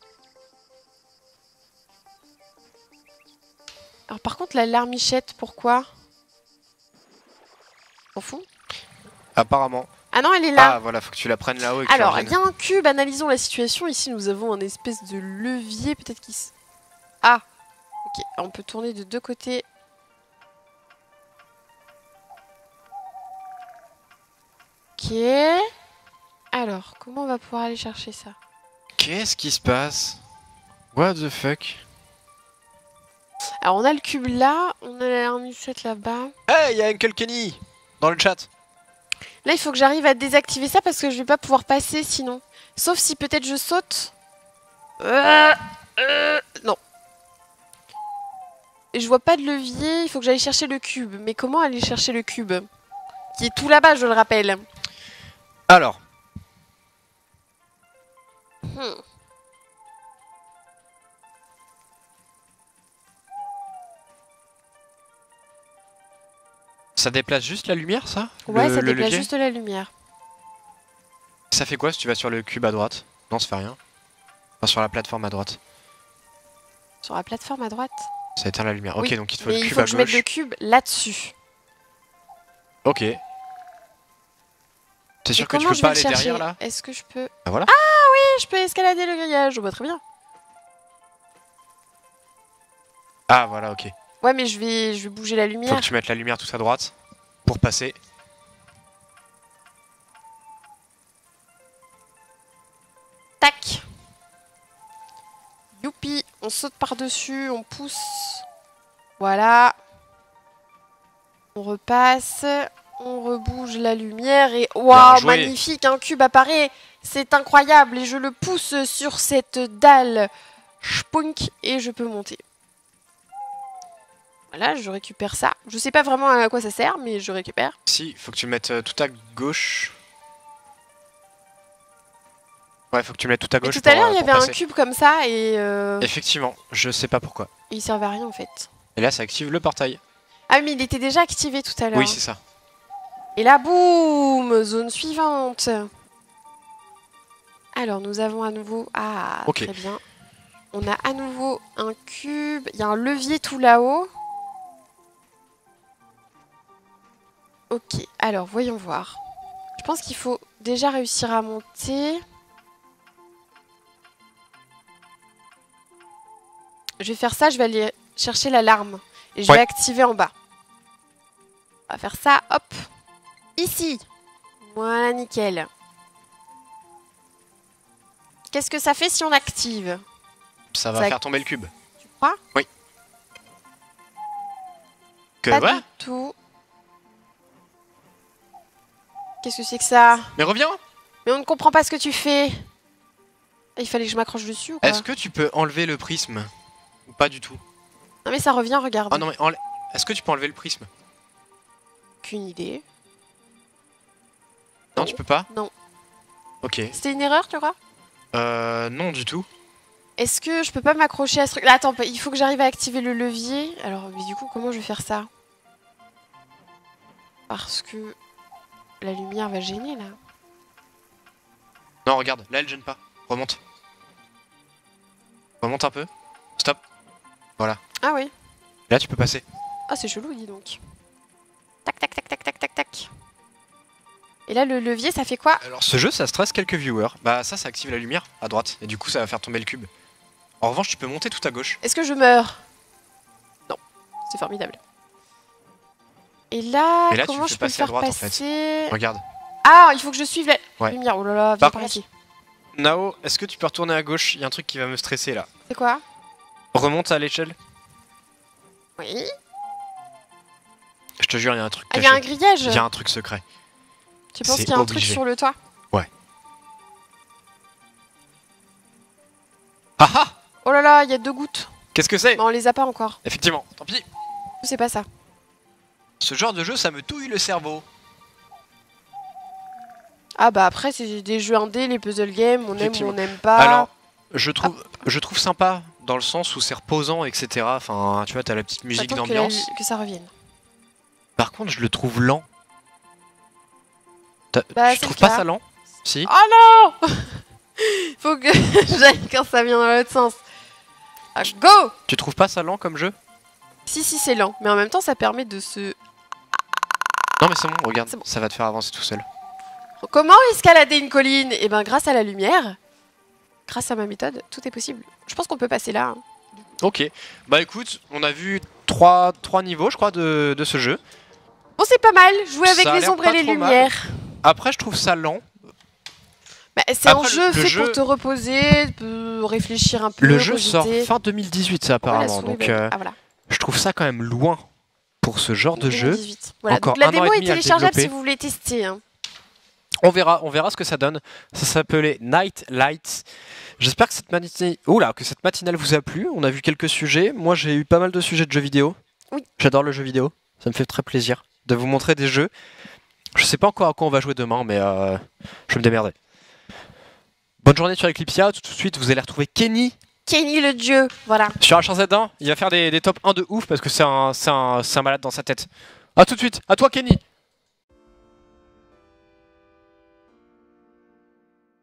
Alors par contre, la larmichette, pourquoi? On s'en fout. Apparemment. Ah non, elle est là. Ah, voilà, faut que tu la prennes là-haut et que tu Alors, la il y a un cube, analysons la situation. Ici, nous avons un espèce de levier, peut-être qu'il... s- Ah. Ok, on peut tourner de deux côtés. Ok. Alors, comment on va pouvoir aller chercher ça? Qu'est-ce qui se passe? What the fuck? Alors, on a le cube là, on a la larmichette là-bas. Hey, y a Uncle Kenny dans le chat. Là, il faut que j'arrive à désactiver ça parce que je vais pas pouvoir passer sinon. Sauf si peut-être je saute. Euh, euh, non. Et je vois pas de levier, il faut que j'aille chercher le cube. Mais comment aller chercher le cube? Qui est tout là-bas, je le rappelle. Alors, Hmm. ça déplace juste la lumière, ça? Ouais, Le- ça le déplace levier juste la lumière. Ça fait quoi si tu vas sur le cube à droite? Non, ça fait rien. Enfin, sur la plateforme à droite. Sur la plateforme à droite. Ça éteint la lumière. Ok, Oui, donc il te faut mais le il cube faut à que je mette gauche. le cube là-dessus. Ok. T'es sûr Et que tu comment peux je pas vais le aller chercher? derrière là? Est-ce que je peux... Ah voilà. Oui, je peux escalader le grillage, je vois très bien. Ah voilà, ok. Ouais, mais je vais, je vais bouger la Faut lumière. que tu mettes la lumière tout à droite pour passer. Tac. Youpi, on saute par-dessus, on pousse. Voilà. On repasse. On rebouge la lumière et... Bien Waouh, joué. magnifique, un cube apparaît. C'est incroyable et je le pousse sur cette dalle. Spunk et je peux monter. Voilà, je récupère ça. Je sais pas vraiment à quoi ça sert, mais je récupère. Si, faut que tu le mettes euh, tout à gauche. Ouais, faut que tu le mettes tout à Mais gauche. tout à pour, l'heure, euh, il y pour avait un passer. cube comme ça et, euh, Effectivement, je sais pas pourquoi. il servait à rien en fait. Et là, ça active le portail. Ah, mais il était déjà activé tout à l'heure. Oui, c'est ça. Et là, boum, zone suivante. Alors, nous avons à nouveau... Ah, Ok. très bien. On a à nouveau un cube. Il y a un levier tout là-haut. Ok, alors, voyons voir. Je pense qu'il faut déjà réussir à monter. Je vais faire ça, je vais aller chercher l'alarme. Et je Ouais. vais activer en bas. On va faire ça, hop. Ici. Voilà, nickel. Qu'est-ce que ça fait si on active? Ça va Ça- faire tomber le cube. Tu crois? Oui. Que Pas ouais. du tout. Qu'est-ce que c'est que ça? Mais reviens. Mais on ne comprend pas ce que tu fais. Il fallait que je m'accroche dessus ou quoi? Est-ce que tu peux enlever le prisme? Ou pas du tout? Non mais ça revient, regarde. Ah non mais enlè- est-ce que tu peux enlever le prisme? Aucune idée. Non, Non. tu peux pas? Non. Ok. C'était une erreur, tu crois? Euh, non du tout. Est-ce que je peux pas m'accrocher à ce truc? Là, attends, il faut que j'arrive à activer le levier. Alors, mais du coup, comment je vais faire ça? Parce que la lumière va gêner, là. Non, regarde, là elle gêne pas. Remonte. Remonte un peu. Stop. Voilà. Ah oui. Là tu peux passer. Ah, c'est chelou, dis donc. Tac, tac, tac, tac, tac, tac, tac. Et là, le levier, ça fait quoi? Alors ce jeu ça stresse quelques viewers. Bah ça ça active la lumière à droite. Et du coup ça va faire tomber le cube. En revanche tu peux monter tout à gauche. Est-ce que je meurs? Non. C'est formidable. Et là, Et là, tu comment le je fais peux le passer à faire droite, en fait. passer? Regarde. Ah, il faut que je suive la Ouais. lumière. Oh là là, viens Par par contre- ici. Nao, est-ce que tu peux retourner à gauche? Il y a un truc qui va me stresser là. C'est quoi? Remonte à l'échelle. Oui. Je te jure, il y a un truc Ah, il caché. y a un grillage. Il y a un truc secret. Tu penses c'est qu'il y a un truc obligé. sur le toit? Ah ah! Oh là là, il y a deux gouttes. Qu'est-ce que c'est? Mais on les a pas encore. Effectivement, tant pis. C'est pas ça. Ce genre de jeu, ça me touille le cerveau. Ah bah après, c'est des jeux indés, les puzzle games, on aime ou Effectivement. on n'aime pas. Alors, je trouve, je trouve sympa dans le sens où c'est reposant, et cetera. Enfin, tu vois, t'as la petite musique J'attends que, la- d'ambiance. que ça revienne. Par contre, je le trouve lent. T'as- Bah, tu c'est trouves le pas cas. ça lent? Si. Oh non! Faut que j'aille quand ça vient dans l'autre sens. Ah, go! Tu trouves pas ça lent comme jeu? Si, si, c'est lent. Mais en même temps, ça permet de se... Non mais c'est bon, regarde, C'est bon. ça va te faire avancer tout seul. Comment escalader une colline? Eh ben, grâce à la lumière, grâce à ma méthode, tout est possible. Je pense qu'on peut passer là. hein. Ok, bah écoute, on a vu trois, trois niveaux je crois de, de ce jeu. Bon, c'est pas mal. Jouer avec Ça a les l'air ombres pas et les trop mal. lumières. Après je trouve ça lent. Bah, c'est un Après, le- jeu le fait jeu- pour te reposer, de réfléchir un peu. Le jeu sort cogiter. fin deux mille dix-huit ça Pourquoi la apparemment, souris donc va- euh, Ah voilà. je trouve ça quand même loin pour ce genre de jeu. deux mille dix-huit. Voilà. Encore Donc la un an démo et est demi à le téléchargeable développer. si vous voulez tester. hein. On verra, on verra ce que ça donne. Ça s'appelait Night Lights. J'espère que cette matinée, Oula, que cette matinale vous a plu. On a vu quelques sujets. Moi, j'ai eu pas mal de sujets de jeux vidéo. Oui. J'adore le jeu vidéo. Ça me fait très plaisir de vous montrer des jeux. Je sais pas encore à quoi on va jouer demain, mais euh, je vais me démerder. Bonne journée sur Eclipsia. Tout de suite, vous allez retrouver Kenny Kenny le dieu, voilà. sur H un Z un. Il va faire des, des top un de ouf parce que c'est un, c'est un, c'est un malade dans sa tête. A tout de suite. À toi, Kenny.